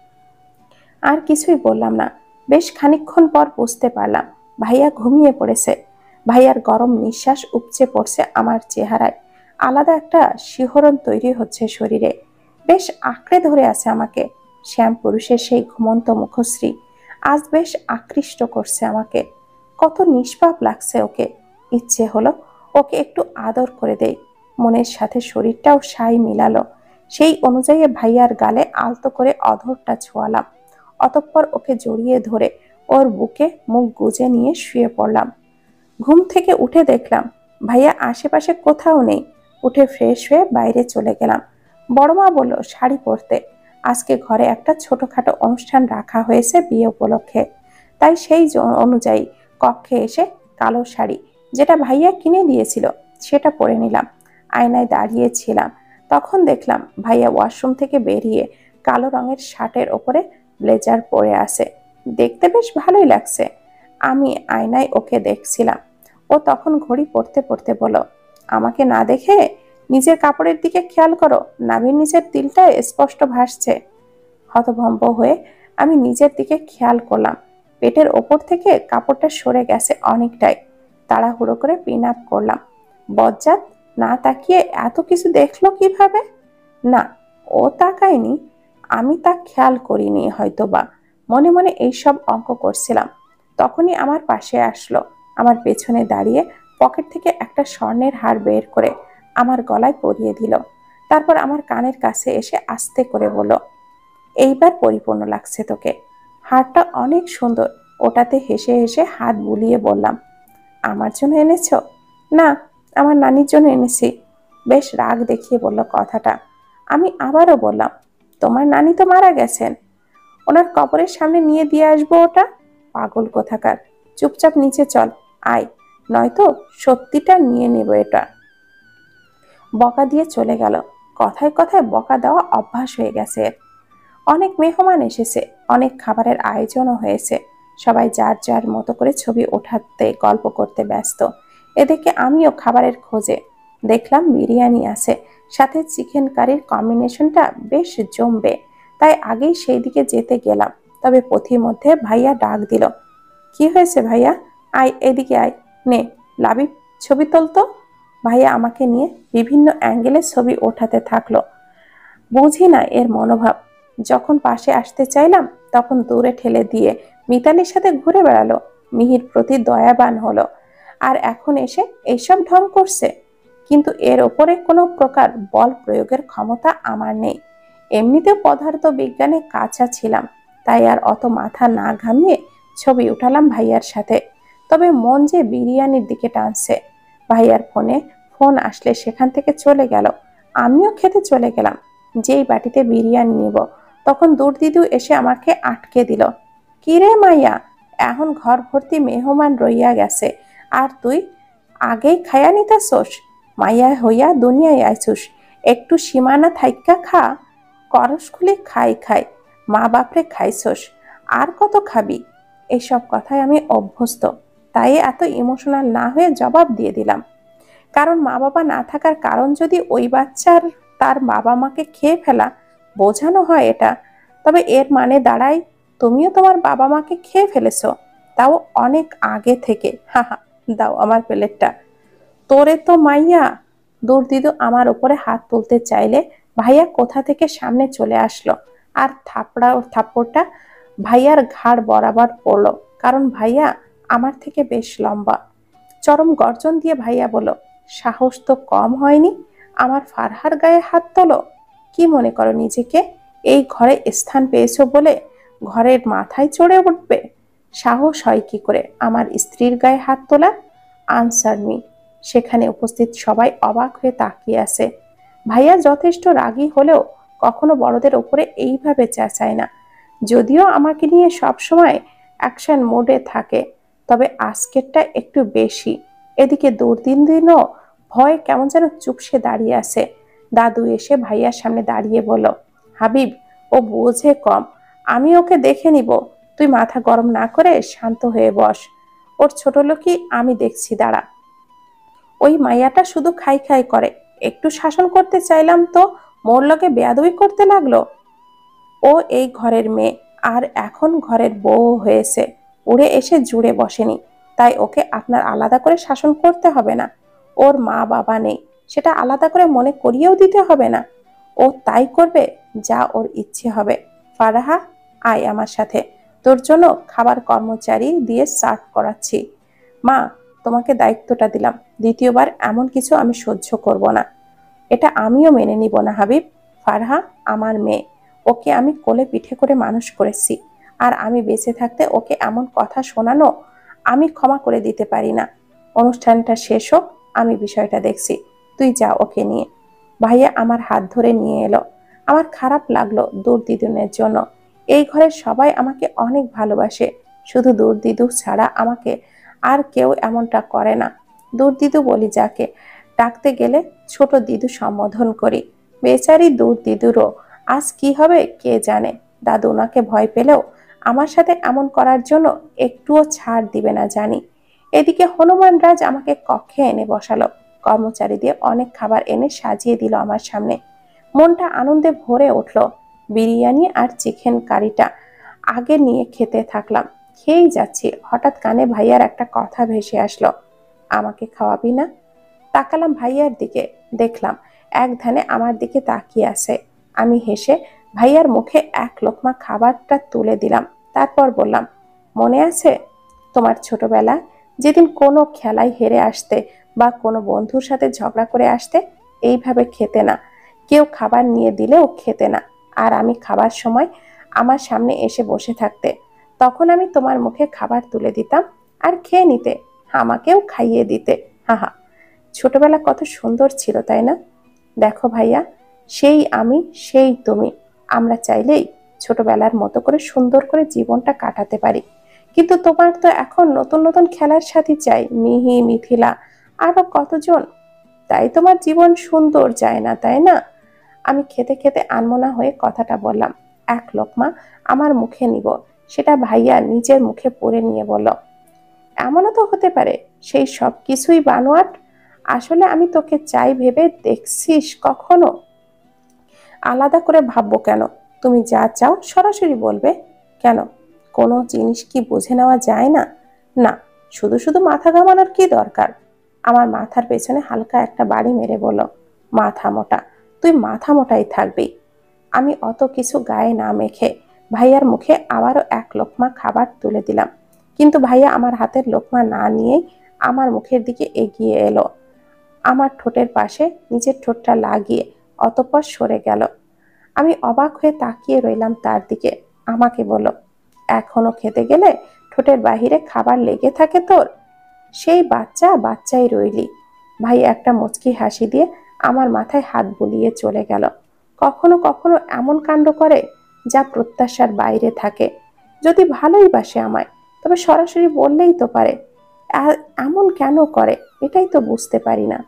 [SPEAKER 1] আর কিছুই বললাম না। বেশ খানিকক্ষণ পর বুঝতে পারলাম ভাইয়া ঘুমিয়ে পড়েছে। ভাইয়ার গরম নিঃশ্বাস উপচে পড়ছে আমার চেহারায়। আলাদা একটা শিহরণ তৈরি হচ্ছে শরীরে। বেশ আঁকড়ে ধরে আছে আমাকে। শ্যাম পুরুষের সেই ঘুমন্ত মুখশ্রী আজ বেশ আকৃষ্ট করছে আমাকে। কত নিষ্পাপ লাগছে ওকে। ইচ্ছে হলো ওকে একটু আদর করে দেই। মনের সাথে শরীরটাও সাই মিলালো। সেই অনুযায়ী ভাইয়ার গালে আলতো করে অধরটা ছোঁয়ালাম। অতঃপর ওকে জড়িয়ে ধরে ওর বুকে মুখ গুজে নিয়ে শুয়ে পড়লাম। ঘুম থেকে উঠে দেখলাম ভাইয়া আশেপাশে কোথাও নেই। উঠে ফ্রেশ হয়ে বাইরে চলে গেলাম। বড় মা বলল শাড়ি পরতে। আজকে ঘরে একটা ছোটখাটো অনুষ্ঠান রাখা হয়েছে বিয়ে উপলক্ষে। তাই সেই অনুযায়ী কক্ষে এসে কালো শাড়ি, যেটা ভাইয়া কিনে দিয়েছিল, সেটা পরে নিলাম। আয়নায় দাঁড়িয়েছিলাম, তখন দেখলাম ভাইয়া ওয়াশরুম থেকে বেরিয়ে কালো রঙের শার্টের ওপরে ব্লেজার পরে আছে। দেখতে বেশ ভালোই লাগছে। আমি আয়নায় ওকে দেখছিলাম। ও তখন ঘড়ি পড়তে পড়তে বলল, আমাকে না দেখে নিজের কাপড়ের দিকে খেয়াল করো, নাভির নিচের তিলটা স্পষ্ট ভাসছে। হতভম্ব হয়ে আমি নিজের দিকে খেয়াল করলাম। পেটের ওপর থেকে কাপড়টা সরে গেছে অনেকটাই। তাড়াহুড়ো করে পিন আপ করলাম। বজ্জাত না তাকিয়ে এত কিছু দেখলো কিভাবে? না, ও তাকায়নি, আমি তা খেয়াল করিনি হয়তোবা। মনে মনে এইসব অঙ্ক করছিলাম। তখনই আমার পাশে আসলো। আমার পেছনে দাঁড়িয়ে পকেট থেকে একটা স্বর্ণের হার বের করে আমার গলায় পরিয়ে দিল। তারপর আমার কানের কাছে এসে আস্তে করে বলল, এইবার পরিপূর্ণ লাগছে তোকে, হারটা অনেক সুন্দর। ওটাতে হেসে হেসে হাত বুলিয়ে বললাম, আমার জন্য এনেছ? না, আমার নানির জন্য এনেছি। বেশ রাগ দেখিয়ে বলল কথাটা। আমি আবারও বললাম, তোমার নানি তো মারা গেছেন, ওনার কবরের সামনে নিয়ে দিয়ে আসবো ওটা। পাগল কোথাকার, চুপচাপ নিচে চল, আয়, নয়তো সত্যিটা নিয়ে নেব এটা। বকা দিয়ে চলে গেল। কথায় কথায় বকা দেওয়া অভ্যাস হয়ে গেছে। অনেক মেহমান এসেছে, অনেক খাবারের আয়োজনও হয়েছে। সবাই যার যার মতো করে ছবি ওঠাতে গল্প করতে ব্যস্ত। এদিকে আমিও খাবারের খোঁজে। দেখলাম বিরিয়ানি আছে, সাথে চিকেন কারির কম্বিনেশনটা বেশ জমবে, তাই আগেই সেই দিকে যেতে গেলাম। তবে পথিমধ্যে ভাইয়া ডাক দিল, কি হয়েছে ভাইয়া, আয় এদিকে আয়, নে লাবিব ছবি তুলতো। ভাইয়া আমাকে নিয়ে বিভিন্ন অ্যাঙ্গেলে ছবি ওঠাতে থাকলো। বুঝি না এর মনোভাব। যখন পাশে আসতে চাইলাম তখন দূরে ঠেলে দিয়ে মিতালির সাথে ঘুরে বেড়ালো, মিহির প্রতি দয়াবান হলো, আর এখন এসে এইসব ঢং করছে। কিন্তু এর ওপরে কোনো প্রকার বল প্রয়োগের ক্ষমতা আমার নেই। এমনিতেও পদার্থ বিজ্ঞানে কাঁচা ছিলাম, তাই আর অত মাথা না ঘামিয়ে ছবি উঠালাম ভাইয়ার সাথে। তবে মন যে বিরিয়ানির দিকে টানছে। ভাইয়ার ফোনে ফোন আসলে সেখান থেকে চলে গেল। আমিও খেতে চলে গেলাম। যেই বাটিতে বিরিয়ানি নিব তখন দূর দিদু এসে আমাকে আটকে দিল। কিরে মাইয়া, এখন ঘর ভর্তি মেহমান রইয়া গেছে, আর তুই আগেই খায়া নিতাছোস? মাইয়া হইয়া দুনিয়ায় আইছুস, একটু সীমানা থাইক্কা খা। করস খুলে খাই খাই, মা বাপরে খাইছস, আর কত খাবি? এইসব কথায় আমি অভ্যস্ত, তাই এত ইমোশনাল না হয়ে জবাব দিয়ে দিলাম। কারণ মা বাবা না থাকার কারণ যদি ওই বাচ্চার তার বাবা মাকে খেয়ে ফেলা বোঝানো হয় এটা, তবে এর মানে দাঁড়ায় তুমিও তোমার বাবা মাকে খেয়ে ফেলেছো, তাও অনেক আগে থেকে। হাহা, দাও আমার প্লেটটা। তোরে তো মাইয়া। দূর দিদু আমার উপরে হাত তুলতে চাইলে ভাইয়া কোথা থেকে সামনে চলে আসলো, আর থাপড়া ওর থাপ্পড়টা ভাইয়ার ঘাড় বরাবর পড়লো। কারণ ভাইয়া আমার থেকে বেশ লম্বা। চরম গর্জন দিয়ে ভাইয়া বলল, সাহস তো কম হয়নি, আমার ফারহার গায়ে হাত তোলো। কি মনে করো নিজেকে, এই ঘরে স্থান পেয়েছো বলে ঘরের মাথায় চড়ে উঠবে? সাহস হয় কি করে আমার স্ত্রীর গায়ে হাত তোলা? Answer me. সেখানে উপস্থিত সবাই অবাক হয়ে তাকিয়ে আছে। ভাইয়া যথেষ্ট রাগী হলেও কখনো বড়দের উপরে এইভাবে চেঁচায় না। যদিও আমাকে নিয়ে সবসময় অ্যাকশন মোডে থাকে, তবে আজকেরটা একটু বেশি। এদিকে দুর্দিন দিনও ভয় কেমন যেন চুপসে দাঁড়িয়ে আছে। দাদু এসে ভাইয়ার সামনে দাঁড়িয়ে বলল, হাবিব, ও বোঝে কম, আমি ওকে দেখে নিব, তুই মাথা গরম না করে শান্ত হয়ে বস। ওর ছোট লোকই আমি দেখছি, দাঁড়া। ওই মাইয়াটা শুধু খাই খাই করে, একটু শাসন করতে চাইলাম তো মোর লগে বেয়াদবি করতে লাগলো। ও এই ঘরের মেয়ে, আর এখন ঘরের বউ হয়েছে, উড়ে এসে জুড়ে বসেনি, তাই ওকে আপনার আলাদা করে শাসন করতে হবে না। ওর মা বাবা নেই, সেটা আলাদা করে মনে করিয়েও দিতে হবে না। ও তাই করবে যা ওর ইচ্ছে হবে। ফারাহা, আয় আমার সাথে, তোর জন্য খাবার কর্মচারী দিয়ে সার্ভ করাচ্ছি। মা, তোমাকে দায়িত্বটা দিলাম, দ্বিতীয়বার এমন কিছু আমি সহ্য করব না। এটা আমিও মেনে নিব না হাবিব। ফারহা আমার মেয়ে, ওকে আমি কোলে পিঠে করে মানুষ করেছি, আর আমি বেঁচে থাকতে ওকে এমন কথা শোনানো আমি ক্ষমা করে দিতে পারি না। অনুষ্ঠানটা শেষ হোক, আমি বিষয়টা দেখছি, তুই যা ওকে নিয়ে। ভাইয়া আমার হাত ধরে নিয়ে এলো। আমার খারাপ লাগলো দূর দিদুনের জন্য। এই ঘরের সবাই আমাকে অনেক ভালোবাসে, শুধু দূর দিদু ছাড়া আমাকে আর কেউ এমনটা করে না। দূর দিদু বলি যাকে, ডাকতে গেলে ছোট দিদু সম্বোধন করি। বেচারি দূর দিদুরও আজ কি হবে কে জানে। দাদু ওনাকে ভয় পেলেও আমার সাথে এমন করার জন্য একটুও ছাড় দিবে না জানি। এদিকে হনুমান রাজ আমাকে কক্ষে এনে বসালো, কর্মচারী দিয়ে অনেক খাবার এনে সাজিয়ে দিল আমার সামনে। মনটা আনন্দে ভরে উঠল। বিরিয়ানি আর চিকেন কারিটা আগে নিয়ে খেতে থাকলাম। খেয়েই যাচ্ছি, হঠাৎ কানে ভাইয়ার একটা কথা ভেসে আসলো, আমাকে খাওয়াবি না? তাকালাম ভাইয়ার দিকে, দেখলাম এক ধ্যানে আমার দিকে তাকিয়ে আছে। আমি হেসে ভাইয়ার মুখে এক লোকমা খাবারটা তুলে দিলাম। তারপর বললাম, মনে আছে তোমার ছোটবেলা যেদিন কোনো খেলায় হেরে আসতে বা কোনো বন্ধুর সাথে ঝগড়া করে আসতে, এইভাবে খেতে না, কেউ খাবার নিয়ে দিলেও খেতে না, আর আমি খাবার সময় আমার সামনে এসে বসে থাকতে, তখন আমি তোমার মুখে খাবার তুলে দিতাম আর খেয়ে নিতে, আমাকেও খাইয়ে দিতে। হাহা, ছোটবেলা কত সুন্দর ছিল তাই না? দেখো ভাইয়া, সেই আমি সেই তুমি, আমরা চাইলেই ছোটবেলার মতো করে সুন্দর করে জীবনটা কাটাতে পারি, কিন্তু তোমার তো এখন নতুন নতুন খেলার সাথী চাই, মিহি, মিথিলা, আরো কতজন, তাই তোমার জীবন সুন্দর যায় না, তাই না? আমি খেতে খেতে আনমনা হয়ে কথাটা বললাম। এক লোকমা আমার মুখে নিব, সেটা ভাইয়া নিজের মুখে পড়ে নিয়ে বলল, এমনও তো হতে পারে সেই সব কিছুই বানোয়াট, আসলে আমি তোকে চাই ভেবে দেখছিস কখনো? আলাদা করে ভাববো কেন? তুমি যা চাও সরাসরি বলবে। কেন, কোনো জিনিস কি বুঝে নেওয়া যায় না? না, শুধু শুধু মাথা ঘামানোর কি দরকার? আমার মাথার পেছনে হালকা একটা বাড়ি মেরে বলল, মাথা মোটা, তুই মাথা মোটাই থাকবি। আমি অত কিছু গায়ে না মেখে ভাইয়ার মুখে আবারও এক লোকমা খাবার তুলে দিলাম, কিন্তু ভাইয়া আমার হাতের লোকমা না নিয়েই আমার মুখের দিকে এগিয়ে এলো, আমার ঠোঁটের পাশে নিজের ঠোঁটটা লাগিয়ে অতঃপর সরে গেল। আমি অবাক হয়ে তাকিয়ে রইলাম তার দিকে। আমাকে বলল, এখনো খেতে গেলে ঠোঁটের বাহিরে খাবার লেগে থাকে তোর? সেই বাচ্চা বাচ্চাই রইলি। ভাই একটা মুচকি হাসি দিয়ে আমার মাথায় হাত বুলিয়ে চলে গেল। কখনো কখনো এমন কাণ্ড করে যা প্রত্যাশার বাইরে থাকে। যদি ভালোই বাসে আমায়, তবে সরাসরি বললেই তো পারে, আর এমন কেন করে এটাই তো বুঝতে পারি না।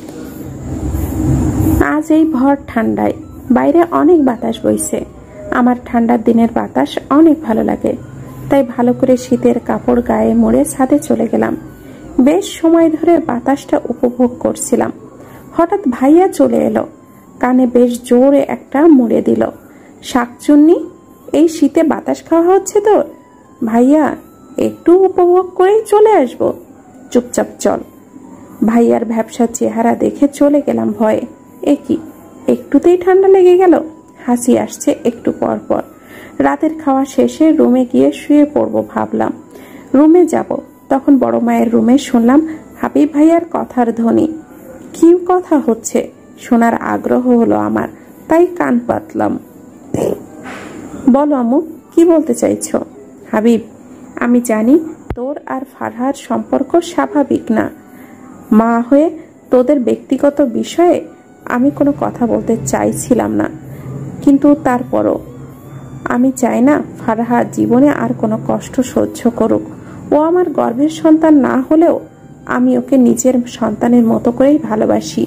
[SPEAKER 1] আজ এই ভর ঠান্ডায় বাইরে অনেক বাতাস বইছে, আমার ঠান্ডার দিনের বাতাস অনেক ভালো লাগে, তাই ভালো করে শীতের কাপড় গায়ে মুড়ে ছাদে চলে গেলাম। বেশ সময় ধরে বাতাসটা উপভোগ করছিলাম। হঠাৎ ভাইয়া চলে এলো, কানে বেশ জোরে একটা মুড়ে দিল। শাকচুন্নি, এই শীতে বাতাস খাওয়া হচ্ছে তোর? ভাইয়া, একটু উপভোগ করেই চলে আসবো, চুপচাপ চল। ভাইয়ার ভ্যাপসা চেহারা দেখে চলে গেলাম ভয়ে। এ কি, একটুতেই ঠান্ডা লেগে গেল? হাসি আসছে একটু পর পর। রাতের খাওয়া শেষে রুমে গিয়ে শুয়ে পড়বো ভাবলাম। রুমে যাব, তখন বড় মায়ের রুমে শুনলাম হাবিব ভাইয়ার কথার ধ্বনি। কি কথা হচ্ছে শোনার আগ্রহ হলো আমার, তাই কান পাতলাম। বলো আম্মু, কি বলতে চাইছো? হাবিব, আমি জানি তোর আর ফারহার সম্পর্ক স্বাভাবিক না। মা হয়ে তোদের ব্যক্তিগত বিষয়ে আমি কোনো কথা বলতে চাইছিলাম না, কিন্তু তারপরও আমি চাই না ফারহা জীবনে আর কোনো কষ্ট সহ্য করুক। ও আমার গর্ভের সন্তান না হলেও আমি ওকে নিজের সন্তানের মতো করেই ভালোবাসি।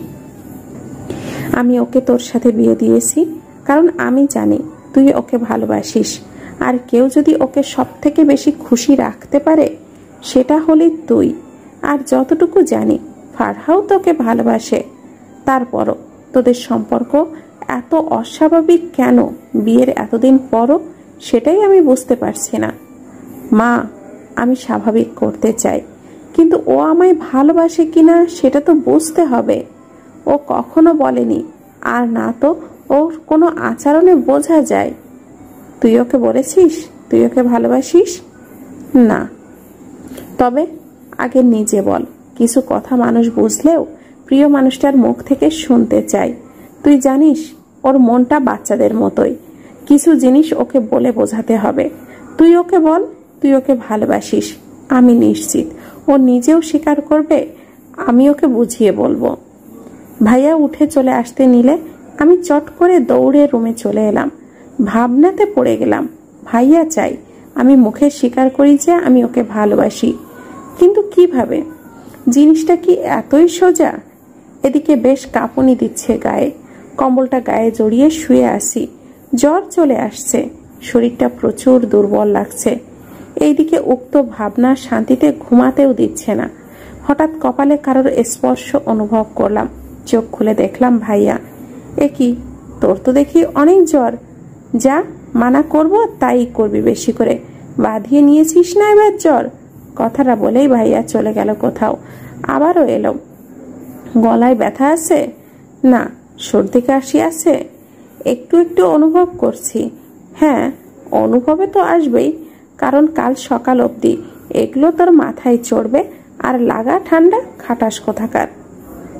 [SPEAKER 1] আমি ওকে তোর সাথে বিয়ে দিয়েছি কারণ আমি জানি তুই ওকে ভালোবাসিস, আর কেউ যদি ওকে সব থেকে বেশি খুশি রাখতে পারে সেটা হলি তুই। আর যতটুকু জানি ফারহাও তোকে ভালোবাসে, তারপরও তোদের সম্পর্ক এত অস্বাভাবিক কেন বিয়ের এতদিন পরও, সেটাই আমি বুঝতে পারছি না। মা, আমি স্বাভাবিক করতে চাই, কিন্তু ও আমায় ভালোবাসে কিনা সেটা তো বুঝতে হবে। ও কখনো বলেনি, আর না তো ওর কোনো আচরণে বোঝা যায়। তুই ওকে বলেছিস তুই ওকে ভালোবাসিস? না। তবে আগে নিজে বল। কিছু কথা মানুষ বুঝলেও প্রিয় মানুষটার মুখ থেকে শুনতে চাই। তুই জানিস ওর মনটা বাচ্চাদের মতোই, কিছু জিনিস ওকে বলে বোঝাতে হবে। তুই ওকে বল তুই ওকে ভালোবাসিস, আমি নিশ্চিত ও নিজেও স্বীকার করবে। আমি ওকে বুঝিয়ে বলবো। ভাইয়া উঠে চলে আসতে নিলে আমি চট করে দৌড়ে রুমে চলে এলাম। ভাবনাতে পড়ে গেলাম। ভাইয়া চাই আমি মুখে স্বীকার করি যে আমি ওকে ভালোবাসি, কিন্তু কিভাবে? জিনিসটা কি এতই সোজা? এদিকে বেশ কাঁপুনি দিচ্ছে গায়ে, কম্বলটা গায়ে জড়িয়ে শুয়ে আসি। জ্বর চলে আসছে, শরীরটা প্রচুর দুর্বল লাগছে। এইদিকে উক্ত ভাবনা শান্তিতে ঘুমাতেও দিচ্ছে না। হঠাৎ কপালে কারোর স্পর্শ অনুভব করলাম। চোখ খুলে দেখলাম ভাইয়া। এ কি, তোর তো দেখি অনেক জ্বর। যা মানা করব তাই করবি বেশি করে, বাঁধিয়ে নিয়েছিস না এবার জ্বর? কথাটা বলেই ভাইয়া চলে গেল কোথাও। আবারও এলো। গলায় ব্যথা আছে? না। সর্দি কাশি আছে? একটু একটু অনুভব করছি। হ্যাঁ, অনুভবে তো আসবেই, কারণ কাল সকাল অবধি এগুলো তোর মাথায় চড়বে, আর লাগা ঠান্ডা খাটাস কোথাকার।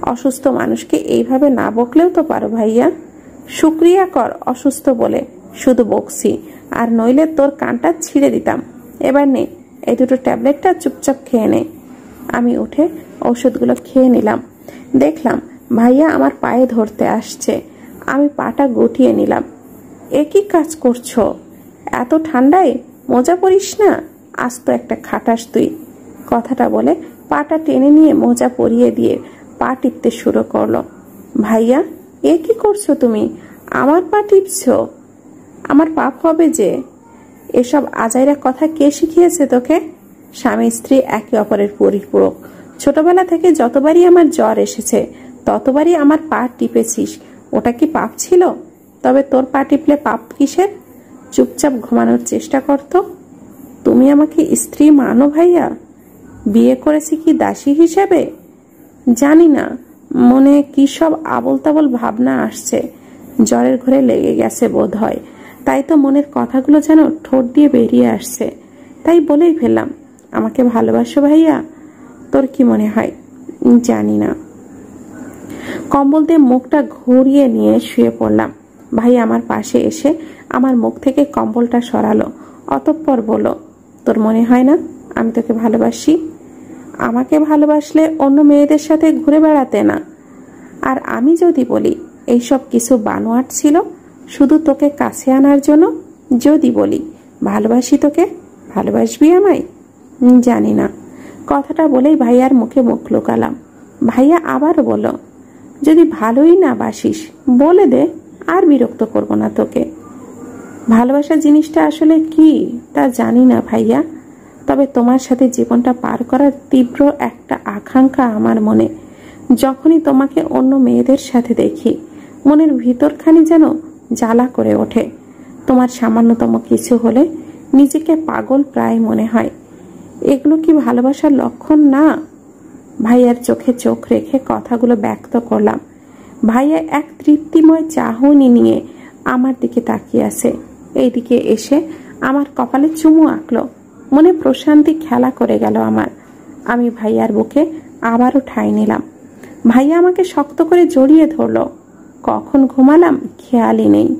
[SPEAKER 1] অসুস্থ মানুষকে এইভাবে না বকলেও তো পারো ভাইয়া। শুক্রিয়া কর অসুস্থ বলে শুধু বকছি, আর নইলে তোর কানটা ছিঁড়ে দিতাম। এবার নে এই দুটো ট্যাবলেটটা চুপচাপ খেয়ে নে। আমি উঠে ঔষধগুলো খেয়ে নিলাম। দেখলাম ভাইয়া আমার পায়ে ধরতে আসছে। আমি পাটা গুটিয়ে নিলাম। এ কি কাজ করছো? এত ঠান্ডায় মোজা পরিস না, আজ তো একটা খাটাস তুই। কথাটা বলে পাটা টেনে নিয়ে মোজা পরিয়ে দিয়ে পা টিপতে শুরু করলো। ভাইয়া এ কি করছো তুমি? আমার পা টিপছো? আমার পাপ হবে যে। এসব আজাইরা কথা কে শিখিয়েছে তোকে? স্বামী স্ত্রী একে অপরের পরিপূরক। ছোটবেলা থেকে যতবারই আমার জ্বর এসেছে ততবারই আমার পা টিপেছিস। ওটা কি পাপ ছিল? তবে তোর পা টিপলে পাপ কিসের? চুপচাপ ঘুমানোর চেষ্টা করতো। তুমি আমাকে স্ত্রী মানো ভাইয়া? বিয়ে করেছি কি দাসী হিসেবে? জানি না, মনে কি সব আবল তাবল ভাবনা আসছে। জ্বরের ঘরে লেগে গেছে বোধ হয়, তাই তো মনের কথাগুলো যেন ঠোঁট দিয়ে বেরিয়ে আসছে। তাই বলেই ফেললাম, আমাকে ভালোবাসো ভাইয়া? তোর কি মনে হয়? জানি না। কম্বল দিয়ে মুখটা ঘুরিয়ে নিয়ে শুয়ে পড়লাম। ভাই আমার পাশে এসে আমার মুখ থেকে কম্বলটা সরালো। অতঃপর বলল, তোর মনে হয় না আমি তোকে ভালোবাসি? আমাকে ভালোবাসলে অন্য মেয়েদের সাথে ঘুরে বেড়াতে না। আর আমি যদি বলি এইসব কিছু বানোয়াট ছিল শুধু তোকে কাছে আনার জন্য, যদি বলি ভালোবাসি তোকে, ভালোবাসবি আমায়? জানি না। কথাটা বলেই ভাইয়ার মুখে মুখ লুকালাম। ভাইয়া আবার বলল, যদি ভালোই না বাসিস বলে দে, আর বিরক্ত করব না তোকে। ভালোবাসা জিনিসটা আসলে কি তা জানি না ভাইয়া, তবে তোমার সাথে জীবনটা পার করার তীব্র একটা আকাঙ্ক্ষা আমার মনে। যখনই তোমাকে অন্য মেয়েদের সাথে দেখি মনের ভিতরখানি যেন জ্বালা করে ওঠে। তোমার সামান্যতম কিছু হলে নিজেকে পাগল প্রায় মনে হয়। এগুলো কি ভালোবাসার লক্ষণ না? ভাইয়ার চোখে চোখ রেখে কথাগুলো ব্যক্ত করলাম। ভাইয়া এক তৃপ্তিময় চাহনি নিয়ে আমার দিকে তাকিয়ে আছে। এইদিকে এসে আমার কপালে চুমু আঁকলো। মনে প্রশান্তি খেলা করে গেল আমার। আমি ভাইয়ার বুকে আবারও ঠাঁই নিলাম। ভাইয়া আমাকে শক্ত করে জড়িয়ে ধরলো। কখন ঘুমালাম খেয়ালই নেই।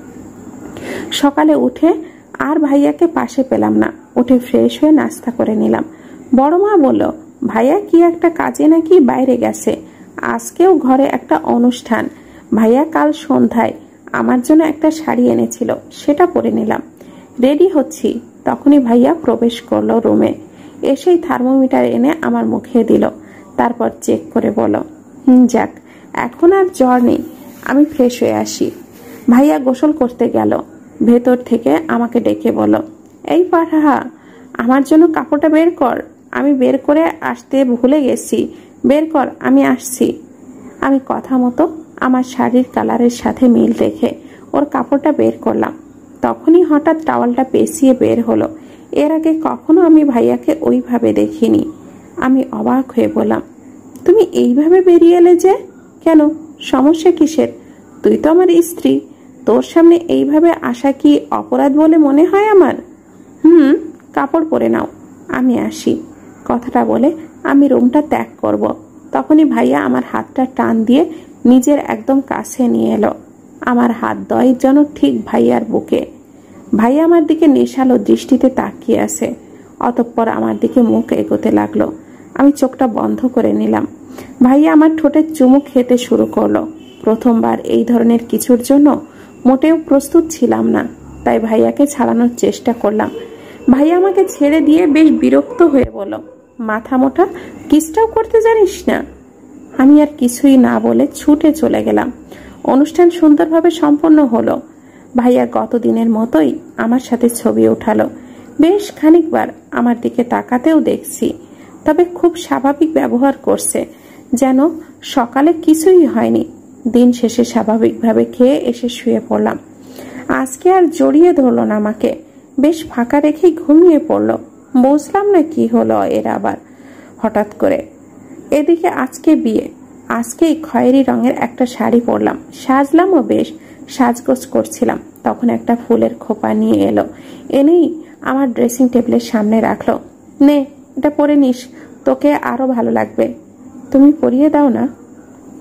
[SPEAKER 1] সকালে উঠে আর ভাইয়াকে পাশে পেলাম না। উঠে ফ্রেশ হয়ে নাস্তা করে নিলাম। বড় মা বলল, ভাইয়া কি একটা কাজে নাকি বাইরে গেছে। আজকেও ঘরে একটা অনুষ্ঠান। ভাইয়া কাল সন্ধ্যায় আমার জন্য একটা শাড়ি এনেছিল, সেটা পরে নিলাম। রেডি হচ্ছি, তখনই ভাইয়া প্রবেশ করলো রুমে। এসেই থার্মোমিটার এনে আমার মুখে দিল। তারপর চেক করে বলল, হুম যাক, এখন আর জ্বর নেই, আমি ফ্রেশ হয়ে আসি। ভাইয়া গোসল করতে গেল। ভেতর থেকে আমাকে ডেকে বলল, এই পাঠাহা, আমার জন্য কাপড়টা বের কর। আমি বের করে আসতে ভুলে গেছি, বের কর, আমি আসছি। আমি কথা মতো আমার শাড়ির কালারের সাথে মিল রেখে ওর কাপড়টা বের করলাম। তখনই হঠাৎ টাওয়ালটা পেঁচিয়ে বের হলো। এর আগে কখনো আমি ভাইয়াকে ওইভাবে দেখিনি। আমি অবাক হয়ে বললাম, তুমি এইভাবে বেরিয়ে এলে যে? কেন, সমস্যা কিসের? তুই তো আমার স্ত্রী, তোর সামনে এইভাবে আসা কি অপরাধ বলে মনে হয় আমার? হুম, কাপড় পরে নাও, আমি আসি। কথাটা বলে আমি রুমটা ত্যাগ করব। তখনই ভাইয়া আমার হাতটা টান দিয়ে নিজের একদম কাছে নিয়ে এলো। আমার হাত দয় যেন ঠিক ভাইয়ার বুকে। ভাইয়া আমার দিকে নেশালো দৃষ্টিতে তাকিয়ে আছে। অতঃপর আমার দিকে মুখ এগোতে লাগলো। আমি চোখটা বন্ধ করে নিলাম। ভাইয়া আমার ঠোঁটে চুমু খেতে শুরু করলো। প্রথমবার এই ধরনের কিছুর জন্য মোটেও প্রস্তুত ছিলাম না, তাই ভাইয়াকে ছাড়ানোর চেষ্টা করলাম। ভাইয়া আমাকে ছেড়ে দিয়ে বেশ বিরক্ত হয়ে বলল, মাথা মোটা, কিসটাও করতে জানিস না? আমি আর কিছুই না বলে ছুটে চলে গেলাম। অনুষ্ঠান সুন্দরভাবে সম্পন্ন হলো। ভাইয়া গতদিনের মতোই আমার সাথে ছবি উঠালো। বেশ খানিকবার আমার দিকে তাকাতেও দেখছি, তবে খুব স্বাভাবিক ব্যবহার করছে, যেন সকালে কিছুই হয়নি। দিন শেষে স্বাভাবিকভাবে খেয়ে এসে শুয়ে পড়লাম। আজকে আর জড়িয়ে ধরলো না আমাকে, বেশ ফাঁকা রেখেই ঘুমিয়ে পড়লো। বুঝলাম না কি হলো এর আবার হঠাৎ করে। এদিকে আজকে বিয়ে। আজকেই খয়েরি রঙের একটা শাড়ি পরলাম, সাজলামও বেশ। সাজগোজ করছিলাম, তখন একটা ফুলের খোপা নিয়ে এলো। এনেই আমার ড্রেসিং টেবিলের সামনে রাখলো। নে, এটা পরে নিস, তোকে আরো ভালো লাগবে। তুমি পরিয়ে দাও না।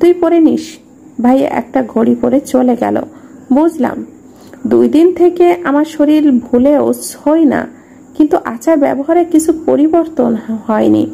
[SPEAKER 1] তুই পরে নিস। ভাইয়া একটা ঘড়ি পরে চলে গেল। বুঝলাম দুই দিন থেকে আমার শরীর ভুলেও হয় না, কিন্তু আচার ব্যবহারে কিছু পরিবর্তন হয়নি।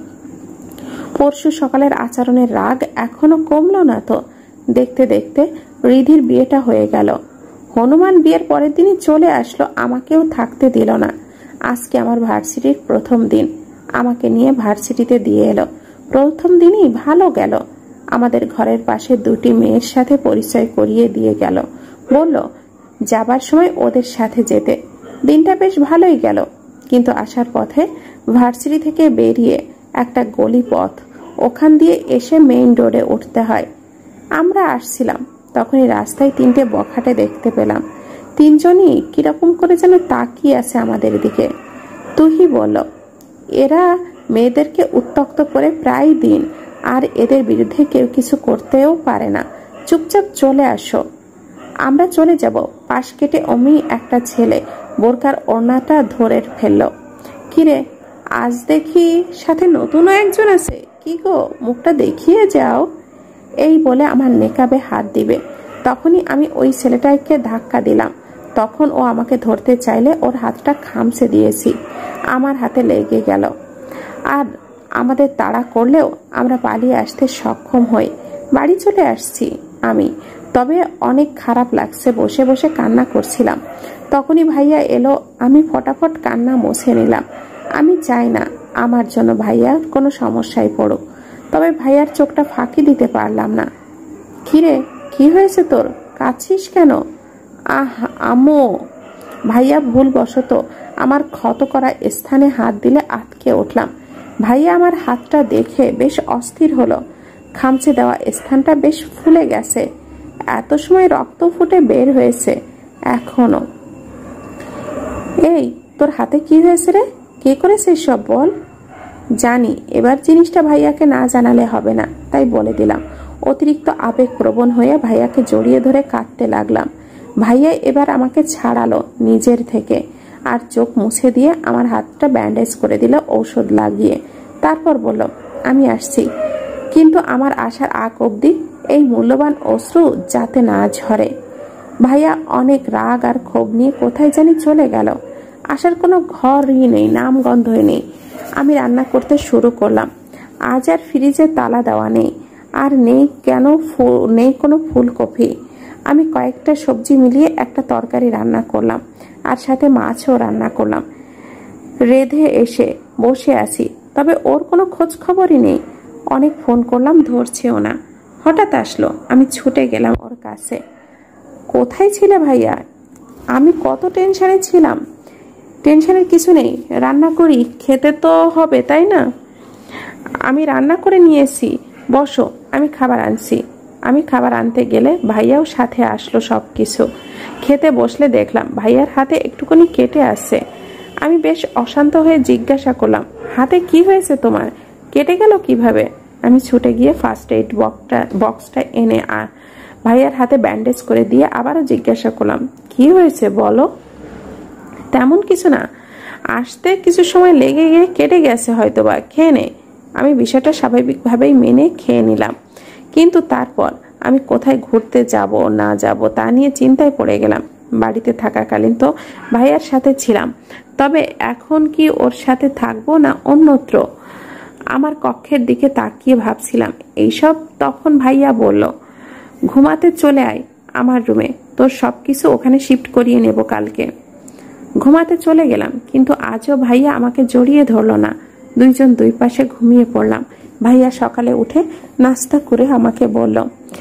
[SPEAKER 1] পরশু সকালের আচরণের রাগ এখনো কমলো না তো। দেখতে দেখতে রিধির বিয়েটা হয়ে গেল। হনুমান বিয়ের পরের দিনই চলে আসলো, আমাকেও থাকতে দিল না। আজকে আমার ভার্সিটির প্রথম দিন, আমাকে নিয়ে ভার্সিটিতে দিয়ে এলো। প্রথম দিনই ভালো গেল। আমাদের ঘরের পাশে দুটি মেয়ের সাথে পরিচয় করিয়ে দিয়ে গেল, বলল যাবার সময় ওদের সাথে যেতে। দিনটা বেশ ভালোই গেল, কিন্তু আসার পথে ভার্সিটি থেকে বেরিয়ে একটা গলি পথ, ওখান দিয়ে এসে মেইন রোডে উঠতে হয়। আমরা আসছিলাম, তখনই রাস্তায় তিনটে বখাটে দেখতে পেলাম। তিনজনই কিরকম করে যেন তাকিয়ে আছে আমাদের দিকে। তুই বলল, এরা মেয়েদেরকে উত্ত্যক্ত করে প্রায় দিন, আর এদের বিরুদ্ধে কেউ কিছু করতেও পারে না। চুপচাপ চলে আসো। আমরা চলে যাব। পাশ কেটে অমনি একটা ছেলে বোরকার ওড়নাটা ধরে ফেলল। কিরে, আজ দেখি সাথে নতুনও একজন আছে, কি গো, মুখটা দেখিয়ে যাও। এই বলে আমার নেকাবে হাত দিবে, তখনই আমি ওই ছেলেটাকে ধাক্কা দিলাম। তখন ও আমাকে ধরতে চাইলে ওর হাতটা খামচে দিয়েছি, আমার হাতে লেগে গেল। আর আমাদের তাড়া করলেও আমরা পালিয়ে আসতে সক্ষম হই। বাড়ি চলে আসছি আমি, তবে অনেক খারাপ লাগছে। বসে বসে কান্না করছিলাম, তখনই ভাইয়া এলো। আমি ফটাফট কান্না মুছে নিলাম। আমি চাই না আমার জন্য ভাইয়ার কোনো সমস্যায় পড়ুক, তবে ভাইয়ার চোখটা ফাঁকি দিতে পারলাম না। কিরে, কি হয়েছে তোর, কাঁদছিস কেন? আহ আম্মু। ভাইয়া ভুলবশত আমার ক্ষত করা স্থানে হাত দিলে আটকে উঠলাম। ভাইয়া আমার হাতটা দেখে বেশ অস্থির হলো। খামচে দেওয়া স্থানটা বেশ ফুলে গেছে, এত সময় রক্ত ফুটে বের হয়েছে এখনো। এই, তোর হাতে কি হয়েছে রে? কে করেছে সব বল। জানি, এবার জিনিসটা ভাইয়াকে না জানালে হবে না, তাই বলে দিলাম। অতিরিক্ত আবেগপ্রবণ হয়ে ভাইয়াকে জড়িয়ে ধরে কাঁদতে লাগলাম। ভাইয়া এবার আমাকে ছাড়ালো নিজের থেকে, আর চোখ মুছে দিয়ে আমার হাতটা ব্যান্ডেজ করে দিল ঔষধ লাগিয়ে। তারপর বলল, আমি আসছি, কিন্তু আমার আসার আগ অবধি এই মূল্যবান অশ্রু যাতে না ঝরে। ভাইয়া অনেক রাগ আর ক্ষোভ নিয়ে কোথায় জানি চলে গেল। আসার কোনো ঘরই নেই, নাম গন্ধই নেই। আমি রান্না করতে শুরু করলাম। আজ আর ফ্রিজে তালা দেওয়া নেই, আর নেই কেন নেই কোনো ফুলকপি। আমি কয়েকটা সবজি মিলিয়ে একটা তরকারি রান্না করলাম, আর সাথে মাছও রান্না করলাম। রেধে এসে বসে আছি, তবে ওর কোনো খোঁজ খবরই নেই। অনেক ফোন করলাম, ধরছেও না। হঠাৎ আসলো, আমি ছুটে গেলাম ওর কাছে। কোথায় ছিলে ভাইয়া? আমি কত টেনশনে ছিলাম। টেনশনের কিছু নেই, রান্না করি, খেতে তো হবে তাই না? আমি রান্না করে নিয়েছি, বসো, আমি খাবার আনছি। আমি খাবার আনতে গেলে ভাইয়াও সাথে আসলো। সব কিছু খেতে বসলে দেখলাম ভাইয়ার হাতে একটুখানি কেটে আসছে। আমি বেশ অশান্ত হয়ে জিজ্ঞাসা করলাম, হাতে কি হয়েছে তোমার, কেটে গেল কিভাবে? আমি ছুটে গিয়ে ফার্স্ট এইড বক্সটা বক্সটা এনে আ ভাইয়ার হাতে ব্যান্ডেজ করে দিয়ে আবারও জিজ্ঞাসা করলাম, কি হয়েছে বলো। তেমন কিছু না, আসতে কিছু সময় লেগে গিয়ে কেটে গেছে হয়তো বা, খেয়ে নে। আমি বিষয়টা স্বাভাবিকভাবেই মেনে খেয়ে নিলাম, কিন্তু তারপর আমি কোথায় ঘুরতে যাব না যাব তা নিয়ে চিন্তায় পড়ে গেলাম। বাড়িতে থাকাকালীন তো ভাইয়ার সাথে ছিলাম, তবে এখন কি ওর সাথে থাকবো না অন্যত্র? আমার কক্ষের দিকে তাকিয়ে ভাবছিলাম এইসব। তখন ভাইয়া বলল, ঘুমাতে চলে আয় আমার রুমে, তোর সবকিছু ওখানে শিফট করিয়ে নেব কালকে। ঘুমাতে চলে গেলাম, কিন্তু আজও ভাইয়া আমাকে জড়িয়ে ধরল না। দুইজন দুই পাশে ঘুমিয়ে পড়লাম। ভাইয়া সকালে উঠে নাস্তা করে আমাকে বলল,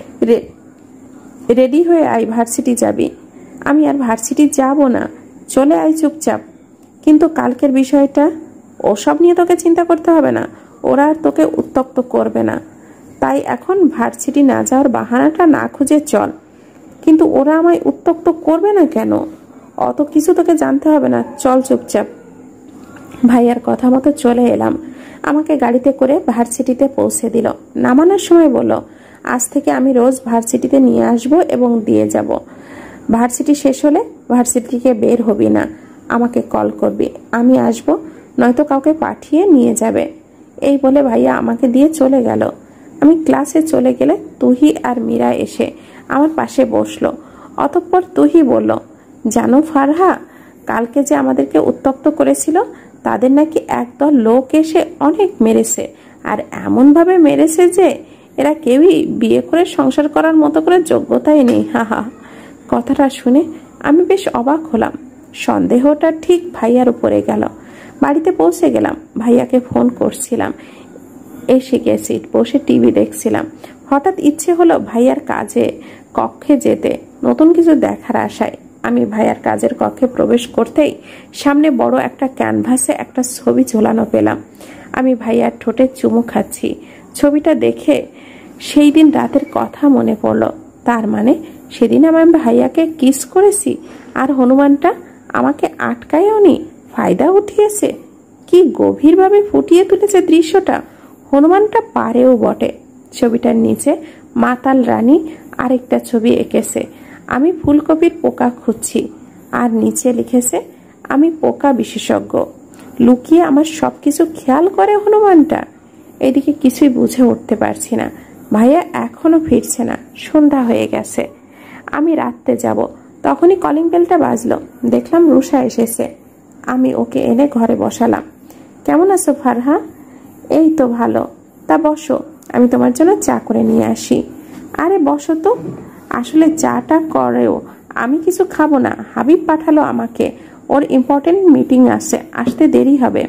[SPEAKER 1] রেডি হয়ে আয়, ভার্সিটি যাবি। আমি আর ভার্সিটি যাব না, চলে আয় চুপচাপ। কিন্তু কালকের বিষয়টা, ওসব নিয়ে তোকে চিন্তা করতে হবে না, ওরা আর তোকে উত্ত্যক্ত করবে না। তাই এখন ভার্সিটি না যাওয়ার বাহানাটা না খুঁজে চল। কিন্তু ওরা আমায় উত্ত্যক্ত করবে না কেন? অত কিছু তোকে জানতে হবে না, চল চুপচাপ। ভাইয়ার কথা মতো চলে এলাম। আমাকে গাড়িতে করে ভার্সিটিতে পৌঁছে দিল। নামানোর সময় বলল, আজ থেকে আমি রোজ ভার্সিটিতে নিয়ে আসব এবং দিয়ে যাব। ভার্সিটি শেষ হলে ভার্সিটি থেকে বের হবি না, আমাকে কল করবি, আমি আসব, নয়তো কাউকে পাঠিয়ে নিয়ে যাবে। এই বলে ভাইয়া আমাকে দিয়ে চলে গেল। আমি ক্লাসে চলে গেলে তুহি আর মীরা এসে আমার পাশে বসলো। অতঃপর তুহি বলল, জানো ফারহা, কালকে যে আমাদেরকে উত্তপ্ত করেছিল তাদের নাকি একদল লোক এসে অনেক মেরেছে, আর এমন ভাবে মেরেছে যে এরা কেউই বিয়ে করে সংসার করার মতো করে যোগ্যতাই নেই। হা হা। কথাটা শুনে আমি বেশ অবাক হলাম। সন্দেহটা ঠিক ভাইয়ার উপরে গেল। বাড়িতে পৌঁছে গেলাম, ভাইয়াকে ফোন করছিলাম, এসে গেছি, বসে টিভি দেখছিলাম। হঠাৎ ইচ্ছে হলো ভাইয়ার কাজে কক্ষে যেতে, নতুন কিছু দেখার আশায়। আমি ভাইয়ার কাজের কক্ষে প্রবেশ করতেই সামনে বড় একটা ক্যানভাসে একটা ছবি ঝোলানো পেলাম। আমি ভাইয়ার ঠোঁটে চুমু খাচ্ছি। ছবিটা দেখে সেই দিন রাতের কথা মনে পড়লো। তার মানে সেদিন আমি ভাইয়াকে কিস করেছি, আর হনুমানটা আমাকে আটকায়ওনি, ফায়দা উঠিয়েছে। কি গভীরভাবে ফুটিয়ে তুলেছে দৃশ্যটা। হনুমানটা পারেও বটে। ছবিটার নিচে মাতাল রানী আরেকটা ছবি এঁকেছে, আমি ফুলকপির পোকা খুঁজছি, আর নিচে লিখেছে, আমি পোকা বিশেষজ্ঞ। লুকিয়ে আমার সবকিছু খেয়াল করে হনুমানটা। এদিকে কিছুই বুঝে উঠতে পারছি না। ভাইয়া এখনো ফিরছে না, সন্ধ্যা হয়ে গেছে। আমি রাত্রে যাব। তখনই কলিং বেলটা বাজলো। দেখলাম রুষা এসেছে। আমি ওকে এনে ঘরে বসালাম। কেমন আছো ফারহা? এই তো ভালো। তা বসো, আমি তোমার জন্য চা করে নিয়ে আসি। আরে বসো তো। আসলে চাটা করেও আমি কিছু খাবো না, হাবিব পাঠালো আমাকে, ওর ইম্পর্টেন্ট মিটিং আছে, আসতে দেরি হবে।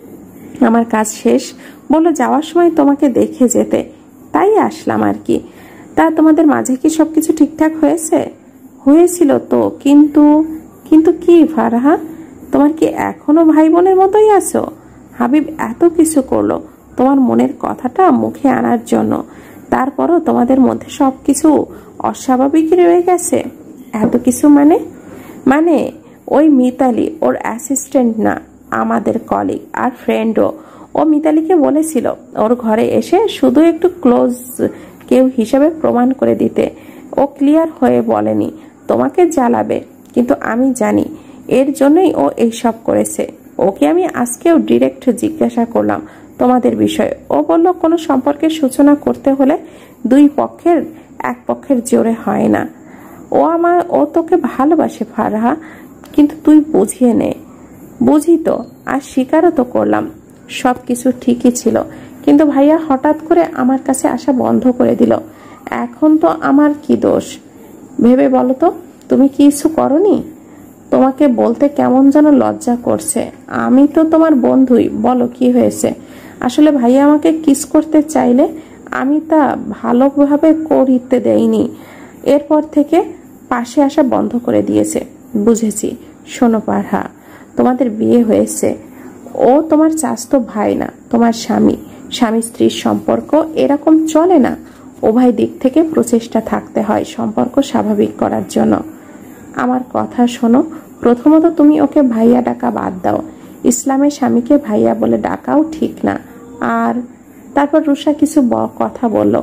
[SPEAKER 1] আমার কাজ শেষ, বললো যাওয়ার সময় তোমাকে দেখে যেতে, তাই আসলাম আর কি। তা তোমাদের মাঝে কি সবকিছু ঠিকঠাক হয়েছে? হয়েছিল তো, কিন্তু কিন্তু কি ফারহা, তোমার কি এখনো ভাই বোনের মতোই আছো? হাবিব এত কিছু করলো তোমার মনের কথাটা মুখে আনার জন্য, তারপরও তোমাদের মধ্যে সবকিছু অস্বাভাবিক রয়ে গেছে। এত কিছু মানে? মানে ওই মিতালি ওর অ্যাসিস্ট্যান্ট না, আমাদের কলিগ আর ফ্রেন্ডও। ও মিতালিকে বলেছিল ওর ঘরে এসে শুধু একটু ক্লোজ কেউ হিসেবে প্রমাণ করে দিতে। ও ক্লিয়ার হয়ে বলেনি তোমাকে জ্বালাবে, কিন্তু আমি জানি এর জন্যই ও এইসব করেছে। ওকে আমি আজকেও ডিরেক্ট জিজ্ঞাসা করলাম তোমাদের বিষয়ে। ও বলল কোনো সম্পর্কের সূচনা করতে হলে দুই পক্ষের এক পক্ষের জোরে হয় না। ও আমার ও তোকে ভালোবাসে ফারহা, কিন্তু তুই বুঝিয়ে নে। বুঝি তো, আর স্বীকারও তো করলাম সব কিছু ঠিকই ছিল, কিন্তু ভাইয়া হঠাৎ করে আমার কাছে আসা বন্ধ করে দিল। এখন তো আমার কি দোষ ভেবে বলো তো? তুমি কিছু করনি? তোমাকে বলতে কেমন যেন লজ্জা করছে। আমি তো তোমার বন্ধুই, বলো কি হয়েছে? আসলে ভাইয়া আমাকে কিস করতে চাইলে আমি তা ভালোভাবে করিতে দেইনি, এরপর থেকে পাশে আসা বন্ধ করে দিয়েছে। বুঝেছি। শোনো পারহা, তোমাদের বিয়ে হয়েছে, ও তোমার চাচাতো ভাই না, তোমার স্বামী। স্বামী স্ত্রীর সম্পর্ক এরকম চলে না। উভয় দিক থেকে প্রচেষ্টা থাকতে হয় সম্পর্ক স্বাভাবিক করার জন্য। আমার কথা শোনো, প্রথমত তুমি ওকে ভাইয়া ডাকা বাদ দাও। ইসলামের স্বামীকে ভাইয়া বলে ডাকাও ঠিক না। আর তারপর রুষা কিছু কথা বলল।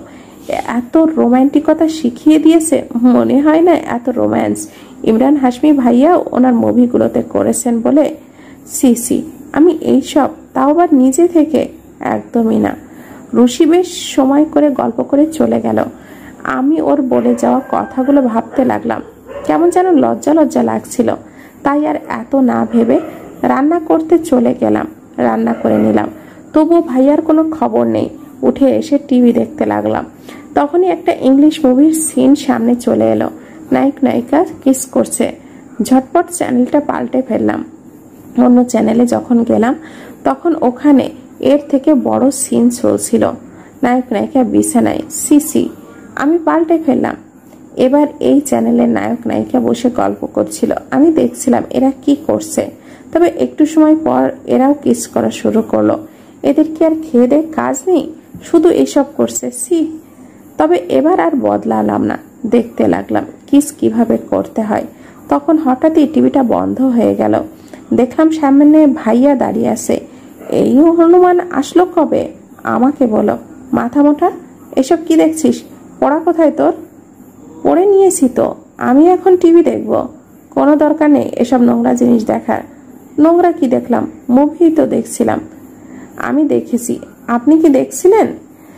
[SPEAKER 1] এত রোমান্টিকতা শিখিয়ে দিয়েছে, মনে হয় না এত রোম্যান্স ইমরান হাশমি ভাইয়া ওনার মুভিগুলোতে করেছেন বলে। সি সি, আমি এইসব, তাও আবার নিজে থেকে? একদমই না। রুশি বেশ সময় করে গল্প করে চলে গেল। আমি ওর বলে যাওয়া কথাগুলো ভাবতে লাগলাম। কেমন যেন লজ্জা লজ্জা লাগছিল। তাই আর এত না ভেবে রান্না করতে চলে গেলাম। রান্না করে নিলাম, তবু ভাইয়ার কোনো খবর নেই। উঠে এসে টিভি দেখতে লাগলাম। তখনই একটা ইংলিশ মুভির সিন সামনে চলে এলো। নায়ক নায়িকা কিস করছে। ঝটপট চ্যানেলটা পাল্টে ফেললাম। অন্য চ্যানেলে যখন গেলাম তখন ওখানে এর থেকে বড় সিন চলছিল। নায়ক নায়িকা বিছানায়। সিসি, আমি পাল্টে ফেললাম। এবার এই চ্যানেলের নায়ক নায়িকা বসে গল্প করছিল। আমি দেখছিলাম এরা কি করছে। তবে একটু সময় পর এরাও কিস করা শুরু করলো। এদের কি আর খেয়ে দেয়ে কাজ নেই? শুধু এসব করছে। সি। তবে এবার আর বদলালাম না, দেখতে লাগলাম কিস কিভাবে করতে হয়। তখন হঠাৎই টিভিটা বন্ধ হয়ে গেল। দেখলাম সামনে ভাইয়া দাঁড়িয়ে আছে। এই হনুমান আসলো কবে? আমাকে বলো, মাথা মোটা, এসব কি দেখছিস? পড়া কোথায় তোর? পড়ে নিয়েছি তো, আমি এখন টিভি দেখব। কোনো দরকার নেই এসব নোংরা জিনিস দেখার। নোংরা কি দেখলাম? মুভি তো দেখছিলাম। আমি দেখেছি, আপনি কি দেখছিলেন?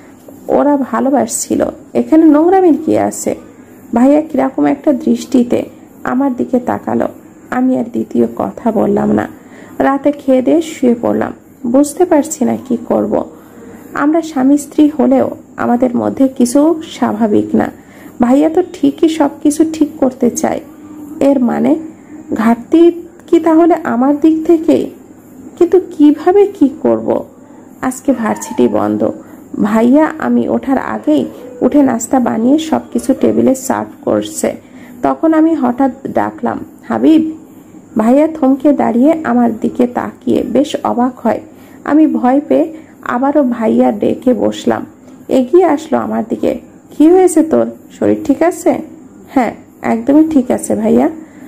[SPEAKER 1] ওরা ভালোবাসছিল, এখানে নোংরামির কি আছে? ভাইয়া কিরকম একটা দৃষ্টিতে আমার দিকে তাকালো। আমি আর দ্বিতীয় কথা বললাম না। রাতে খেয়ে দিয়ে শুয়ে পড়লাম। বুঝতে পারছি না কি করব। আমরা স্বামী স্ত্রী হলেও আমাদের মধ্যে কিছু স্বাভাবিক না। ভাইয়া তো ঠিকই সব কিছু ঠিক করতে চায়। এর মানে ঘাটতি কি তাহলে আমার দিক থেকেই? কিন্তু কিভাবে কি করব? আজকে ভার্সিটি বন্ধ। ভাইয়া আমি ওঠার আগেই উঠে নাস্তা বানিয়ে সবকিছু টেবিলে সার্ভ করছে। তখন আমি হঠাৎ ডাকলাম, হাবিব। ভাইয়া থমকে দাঁড়িয়ে আমার দিকে তাকিয়ে বেশ অবাক হয়। আমি ভয় পেয়ে আবারও ভাইয়া ডেকে বসলাম। এগিয়ে আসলো আমার দিকে। কি হয়েছে তোর? শরীর ঠিক আছে? হ্যাঁ, একদমই ঠিক আছে ভাইয়া।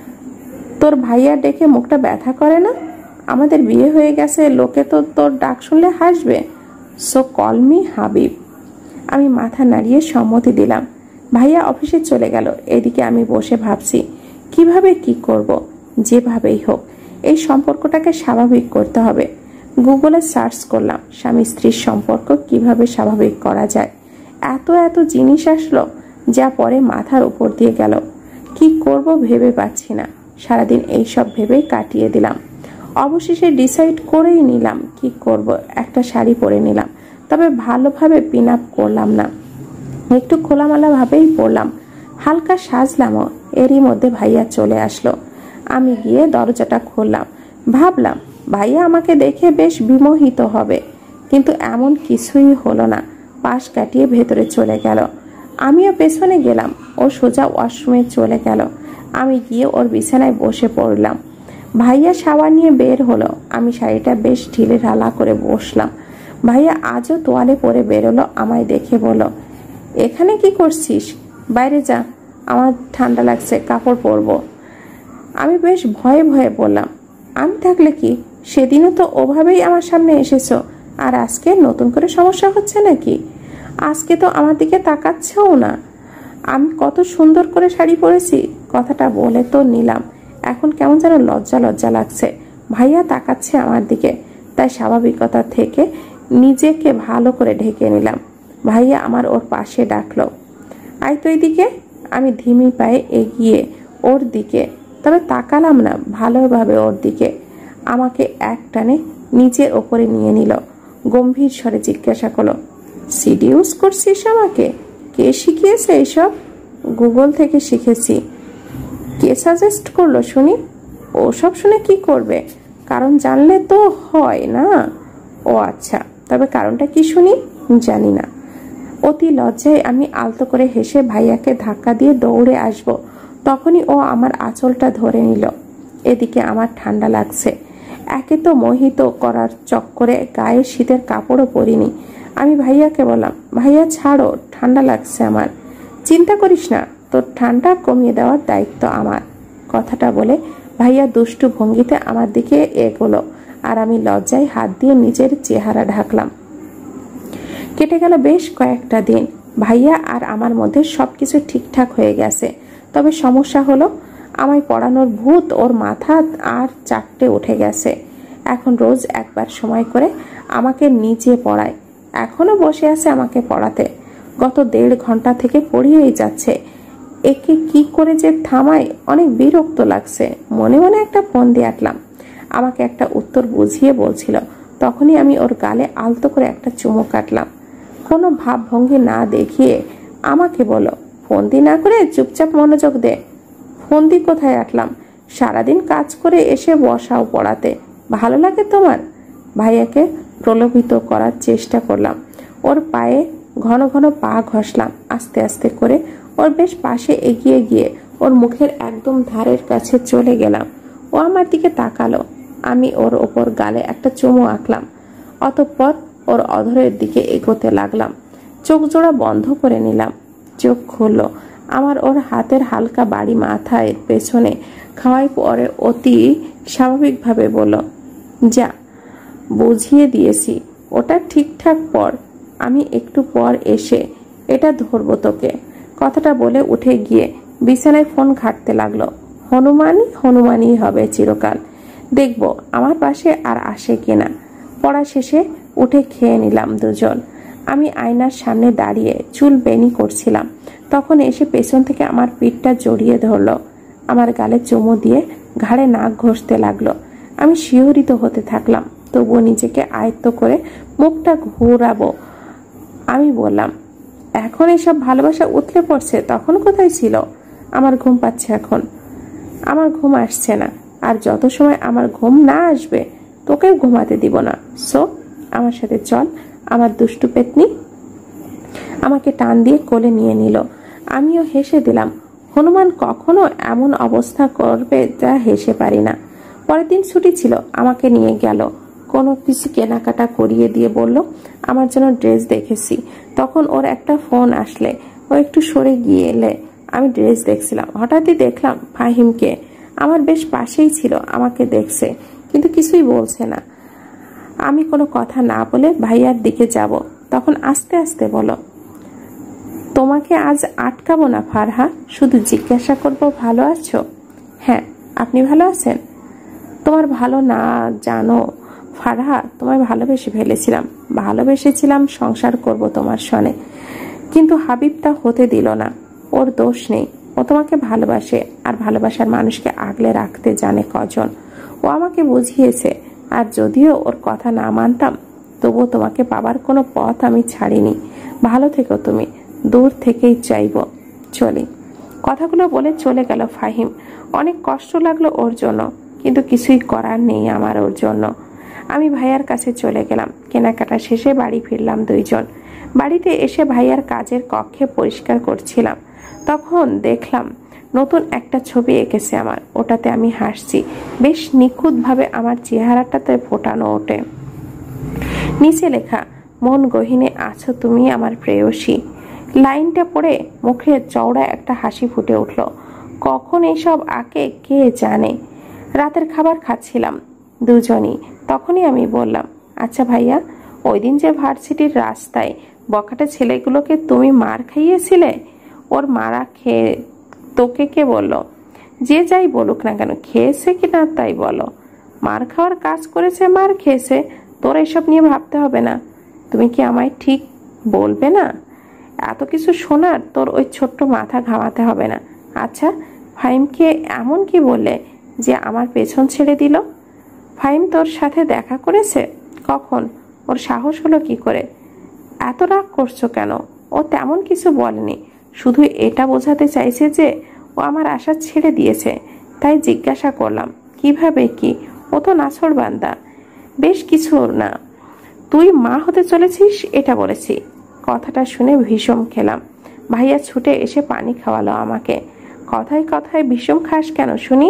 [SPEAKER 1] তোর ভাইয়া ডেকে মুখটা ব্যথা করে না? আমাদের বিয়ে হয়ে গেছে, লোকে তো তোর ডাক শুনলে হাসবে। So call me Habib. আমি মাথা নাড়িয়ে সম্মতি দিলাম। ভাইয়া অফিসে চলে গেল। এদিকে আমি বসে ভাবছি কিভাবে কি করব। যেভাবেই হোক এই সম্পর্কটাকে স্বাভাবিক করতে হবে। গুগলে সার্চ করলাম স্বামী স্ত্রীর সম্পর্ক কিভাবে স্বাভাবিক করা যায়। এত এত জিনিস আসলো যা পরে মাথার উপর দিয়ে গেল। কি করব ভেবে পাচ্ছি না। সারাদিন এইসব ভেবেই কাটিয়ে দিলাম। অবশেষে ডিসাইড করেই নিলাম কি করব। একটা শাড়ি পরে নিলাম, তবে ভালোভাবে পিন আপ করলাম না, একটু খোলামেলা ভাবেই পরলাম। হালকা সাজলামও। এরই মধ্যে ভাইয়া চলে আসলো। আমি গিয়ে দরজাটা খুললাম। ভাবলাম ভাইয়া আমাকে দেখে বেশ বিমোহিত হবে, কিন্তু এমন কিছুই হলো না। পাশ কাটিয়ে ভেতরে চলে গেল। আমিও পেছনে গেলাম। ও সোজা ওয়াশরুমে চলে গেল। আমি গিয়ে ওর বিছানায় বসে পড়লাম। ভাইয়া শাওয়ার নিয়ে বের হলো। আমি শাড়িটা বেশ ঢিলে ঢালা করে বসলাম। ভাইয়া আজও তোয়ালে পরে বেরোলো। আমায় দেখে বলল, এখানে কি করছিস? বাইরে যা, আমার ঠান্ডা লাগছে, কাপড় পরবো। আমি বেশ ভয়ে ভয়ে বললাম, আমি থাকলে কি? সেদিনও তো ওভাবেই আমার সামনে এসেছো, আর আজকে নতুন করে সমস্যা হচ্ছে নাকি? আজকে তো আমার দিকে তাকাচ্ছেও না। আমি কত সুন্দর করে শাড়ি পরেছি। কথাটা বলে তো নিলাম, এখন কেমন যেন লজ্জা লজ্জা লাগছে। ভাইয়া তাকাচ্ছে আমার দিকে, তাই স্বাভাবিকতা থেকে নিজেকে ভালো করে ঢেকে নিলাম। ভাইয়া আমার ওর পাশে ডাকলো, আয় তো এদিকে। আমি ধিমি পায়ে এগিয়ে ওর দিকে, তবে তাকালাম না ভালোভাবে ওর দিকে। আমাকে এক টানে নিচের ওপরে নিয়ে নিল। গম্ভীর স্বরে জিজ্ঞাসা করলো, সিডিউস করছিস আমাকে? কে শিখিয়েছে এইসব? গুগল থেকে শিখেছি। কে সাজেস্ট করলো শুনি? ওসব শুনে কি করবে? কারণ জানলে তো হয় না। ও আচ্ছা, তবে কারণটা কি শুনি? জানি না। অতি লজ্জায় আমি আলতো করে হেসে ভাইয়াকে ধাক্কা দিয়ে দৌড়ে আসব। তখনই ও আমার আঁচলটা ধরে নিল। এদিকে আমার ঠান্ডা লাগছে। একে তো মোহিত করার চক্করে গায়ে শীতের কাপড়ও পরিনি। আমি ভাইয়াকে বললাম, ভাইয়া ছাড়ো, ঠান্ডা লাগছে আমার। চিন্তা করিস না, তোর ঠান্ডা কমিয়ে দেওয়ার দায়িত্ব আমার। কথাটা বলে ভাইয়া দুষ্টু ভঙ্গিতে আমার দিকে এগোলো, আর আমি লজ্জায় হাত দিয়ে নিজের চেহারা ঢাকলাম। কেটে গেল বেশ কয়েকটা দিন। ভাইয়া আর আমার মধ্যে সবকিছু ঠিকঠাক হয়ে গেছে। তবে সমস্যা হলো, আমায় পড়ানোর ভূত ওর মাথা আর চারটে উঠে গেছে। এখন রোজ একবার সময় করে আমাকে নিজে পড়ায়। এখনো বসে আছে আমাকে পড়াতে। গত দেড় ঘন্টা থেকে পড়িয়েই যাচ্ছে। একে কি করে যে থামায়, অনেক বিরক্ত লাগছে। মনে মনে একটা ফোন দিয়ে আটলাম। আমাকে একটা উত্তর বুঝিয়ে বলছিল। তখনই আমি ওর গালে আলতো করে একটা চুমু কাটলাম। কোনো ভাবভঙ্গি না দেখিয়ে আমাকে বলো, ফন্দি না করে চুপচাপ মনোযোগ দে। ফন্দি কোথায় আটলাম? সারাদিন কাজ করে এসে বসাও পড়াতে। ভালো লাগে তোমার? ভাইয়াকে প্রলোভিত করার চেষ্টা করলাম। ওর পায়ে ঘন ঘন পা ঘষলাম। আস্তে আস্তে করে ওর বেশ পাশে এগিয়ে গিয়ে ওর মুখের একদম ধারের কাছে চলে গেলাম। ও আমার দিকে তাকালো। আমি ওর ওপর গালে একটা চুমু আঁকলাম। অতঃপর ওর অধরের দিকে এগোতে লাগলাম। চোখ জোড়া বন্ধ করে নিলাম। চোখ খুলল। আমার ওর হাতের হালকা বাড়ি মাথায় পেছনে খাওয়াই পরে অতি স্বাভাবিকভাবে বলল, যা, বুঝিয়ে দিয়েছি, ওটা ঠিকঠাক পর। আমি একটু পর এসে এটা ধরবো তোকে। কথাটা বলে উঠে গিয়ে বিছানায় ফোন ঘাঁটতে লাগলো। হনুমানই হনুমানই হবে চিরকাল। দেখব আমার পাশে আর আসে কিনা। পড়া শেষে উঠে খেয়ে নিলাম দুজন। আমি আয়নার সামনে দাঁড়িয়ে চুল বেনি করছিলাম, তখন এসে পেছন থেকে আমার পিঠটা জড়িয়ে ধরলো, আমার গালে চুমু দিয়ে ঘাড়ে নাক ঘষতে লাগলো। আমি শিহরিত হতে থাকলাম, তবুও নিজেকে আয়ত্ত করে মুখটা ঘোরাবো। আমি বললাম, এখন এসব ভালোবাসা উতলে পড়ছে, তখন কোথায় ছিল? আমার ঘুম পাচ্ছে এখন, আমার ঘুম আসছে না, আর যত সময় আমার ঘুম না আসবে তোকেও ঘুমাতে দিব না। সো আমার সাথে চল। আমার দুষ্টু পেতনি আমাকে টান দিয়ে কোলে নিয়ে নিল। আমিও হেসে দিলাম। হনুমান কখনো এমন অবস্থা করবে যা হেসে পারি না। পরের দিন ছুটি ছিল, আমাকে নিয়ে গেল, কোনো কিছু কেনাকাটা করিয়ে দিয়ে বলল আমার জন্য ড্রেস দেখেছি। তখন ওর একটা ফোন আসলে ও একটু সরে গিয়ে এলে আমি ড্রেস দেখছিলাম, হঠাৎই দেখলাম ফাহিমকে। আমার বেশ পাশেই ছিল, আমাকে দেখছে কিন্তু কিছুই বলছে না। আমি কোনো কথা না বলে ভাইয়ার দিকে যাব, তখন আস্তে আস্তে বলো, তোমাকে আজ আটকাবো না ফারহা, শুধু জিজ্ঞাসা করব ভালো আছো? হ্যাঁ, আপনি ভালো আছেন? তোমার ভালো না জানো ফারহা, তোমায় ভালোবেসে ফেলেছিলাম, ভালোবেসেছিলাম সংসার করব তোমার সনে, কিন্তু হাবিব তা হতে দিল না। ওর দোষ নেই, ও তোমাকে ভালোবাসে, আর ভালোবাসার মানুষকে আগলে রাখতে জানে কজন। ও আমাকে বুঝিয়েছে, আর যদিও ওর কথা না মানতাম তবুও তোমাকে পাবার কোনো পথ আমি ছাড়িনি। ভালো থেকো তুমি, দূর থেকেই চাইব। চলি। কথাগুলো বলে চলে গেল ফাহিম। অনেক কষ্ট লাগলো ওর জন্য, কিন্তু কিছুই করার নেই আমার ওর জন্য। আমি ভাইয়ার কাছে চলে গেলাম। কেনাকাটা শেষে বাড়ি ফিরলাম দুইজন। বাড়িতে এসে ভাইয়ার কাজের কক্ষে পরিষ্কার করছিলাম, তখন দেখলাম নতুন একটা ছবি এঁকেছে আমার। ওটাতে আমি হাসছি, বেশ নিখুঁতভাবে আমার চেহারাটাতে ফোটানো ওঠে। নিচে লেখা, মন গহীনে আছো তুমি আমার প্রেয়সী। লাইনটা পড়ে মুখে চওড়া একটা হাসি ফুটে উঠল। কখন এসব আঁকে কে জানে। রাতের খাবার খাচ্ছিলাম দুজনই, তখনই আমি বললাম, আচ্ছা ভাইয়া, ওই দিন যে ভার্সিটির রাস্তায় বখাটে ছেলেগুলোকে তুমি মার খাইয়েছিলে, ওর মারা খেয়ে তোকে কে বললো? যে যাই বলুক না কেন, খেয়েছে কিনা তাই বলো। মার খাওয়ার কাজ করেছে, মার খেয়েছে, তোর এসব নিয়ে ভাবতে হবে না। তুমি কি আমায় ঠিক বলবে না? এত কিছু শোনার তোর ওই ছোট্ট মাথা ঘামাতে হবে না। আচ্ছা, ফাহিমকে এমন কি বললে যে আমার পেছন ছেড়ে দিল? ফাহিম তোর সাথে দেখা করেছে? কখন? ওর সাহস হলো কি করে? এত রাগ করছো কেন? ও তেমন কিছু বলেনি, শুধু এটা বোঝাতে চাইছে যে ও আমার আশা ছেড়ে দিয়েছে, তাই জিজ্ঞাসা করলাম কিভাবে কি। ও তো নাছোড়বান্দা, বেশ কিছু না, তুই মা হতে চলেছিস এটা বলেছি। কথাটা শুনে ভীষণ খেলাম। ভাইয়া ছুটে এসে পানি খাওয়ালো আমাকে। কথায় কথায় ভীষণ খাস কেন শুনি?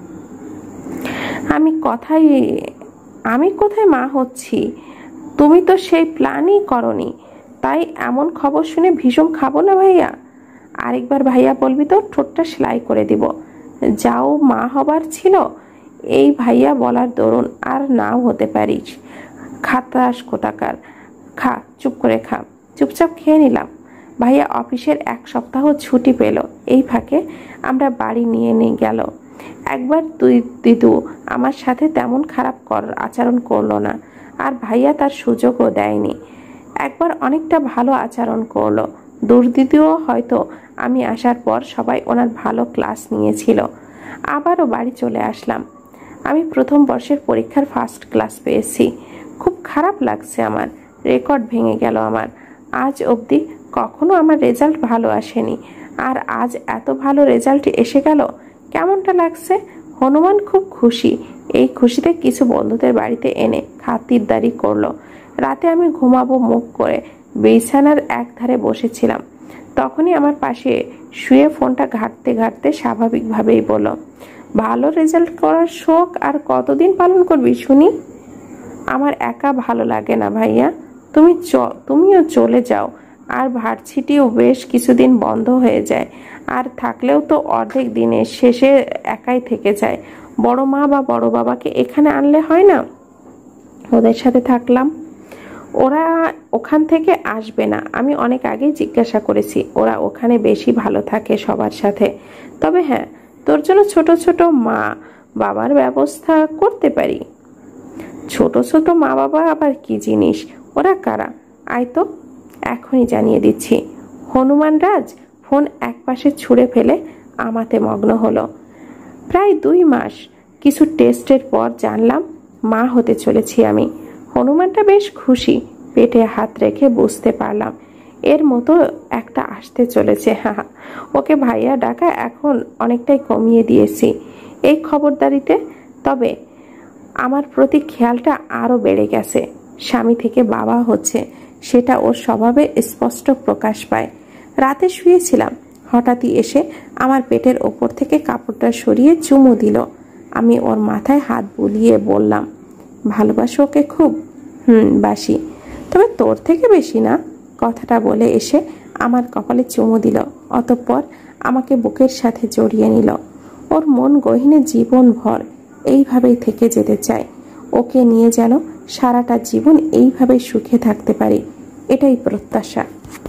[SPEAKER 1] আমি কথাই আমি কোথায় মা হচ্ছি? তুমি তো সেই প্ল্যানই করনি, তাই এমন খবর শুনে ভীষণ খাবো না ভাইয়া। আরেকবার ভাইয়া বলবি তো ঠোঁটটা সেলাই করে দিব। যাও মা হবার ছিল, এই ভাইয়া বলার দরুন আর নাও হতে পারিস। খাতাস কোথাকার, খা, চুপ করে খা। চুপচাপ খেয়ে নিলাম। ভাইয়া অফিসের এক সপ্তাহ ছুটি পেল, এই ফাঁকে আমরা বাড়ি নিয়ে নিয়ে গেল। একবার তুই দিদু আমার সাথে তেমন খারাপ কর আচরণ করলো না, আর ভাইয়া তার সুযোগও দেয়নি। একবার অনেকটা ভালো আচরণ করলো। দুর্দিদিও হয়তো আমি আসার পর সবাই ওনার ভালো ক্লাস নিয়েছিল। আবারও বাড়ি চলে আসলাম। আমি প্রথম বর্ষের পরীক্ষার ফার্স্ট ক্লাস পেয়েছি। খুব খারাপ লাগছে আমার, রেকর্ড ভেঙে গেল আমার। আজ অবধি কখনো আমার রেজাল্ট ভালো আসেনি, আর আজ এত ভালো রেজাল্ট এসে গেল, কেমনটা লাগছে। হনুমান খুব খুশি। এই খুশিতে কিছু বন্ধুদের বাড়িতে এনে খাতিরদারি করলো। রাতে আমি ঘুমাবো মুখ করে বিছানার এক ধারে বসেছিলাম, তখনই আমার পাশে শুয়ে ফোনটা ঘাঁটতে ঘাঁটতে স্বাভাবিকভাবেই বলল, ভালো রেজাল্ট করার শখ আর কতদিন পালন করবি শুনি? আমার একা ভালো লাগে না ভাইয়া, তুমি চ তুমিও চলে যাও, আর ভার্সিটিও বেশ কিছুদিন বন্ধ হয়ে যায়, আর থাকলেও তো অর্ধেক দিনের শেষে একাই থেকে যায়। বড় মা বা বড় বাবাকে এখানে আনলে হয় না? ওদের সাথে থাকলাম। ওরা ওখান থেকে আসবে না, আমি অনেক আগেই জিজ্ঞাসা করেছি। ওরা ওখানে বেশি ভালো থাকে সবার সাথে। তবে হ্যাঁ, তোর জন্য ছোট ছোট মা বাবার ব্যবস্থা করতে পারি। ছোট ছোট মা বাবা আবার কি জিনিস? ওরা কারা? আয় তো, এখনই জানিয়ে দিচ্ছি। হনুমান রাজ ফোন একপাশে ছুঁড়ে ফেলে আমাতে মগ্ন হলো। প্রায় দুই মাস কিছু টেস্টের পর জানলাম মা হতে চলেছি আমি। হনুমানটা বেশ খুশি, পেটে হাত রেখে বুঝতে পারলাম এর মতো একটা আসতে চলেছে। হ্যাঁ, ওকে ভাইয়া ডাকা এখন অনেকটাই কমিয়ে দিয়েছি এই খবরদারিতে। তবে আমার প্রতি খেয়ালটা আরও বেড়ে গেছে। স্বামী থেকে বাবা হচ্ছে সেটা ওর স্বভাবে স্পষ্ট প্রকাশ পায়। রাতে শুয়েছিলাম, হঠাৎই এসে আমার পেটের ওপর থেকে কাপড়টা সরিয়ে চুমু দিল। আমি ওর মাথায় হাত বুলিয়ে বললাম, ভালোবাসো ওকে খুব? হুম, বাসি, তবে তোর থেকে বেশি না। কথাটা বলে এসে আমার কপালে চুমু দিল, অতঃপর আমাকে বুকের সাথে জড়িয়ে নিল। ওর মন গহীনে জীবন ভর এইভাবেই থেকে যেতে চায়। ওকে নিয়ে যেন সারাটা জীবন এইভাবেই সুখে থাকতে পারি, এটাই প্রত্যাশা।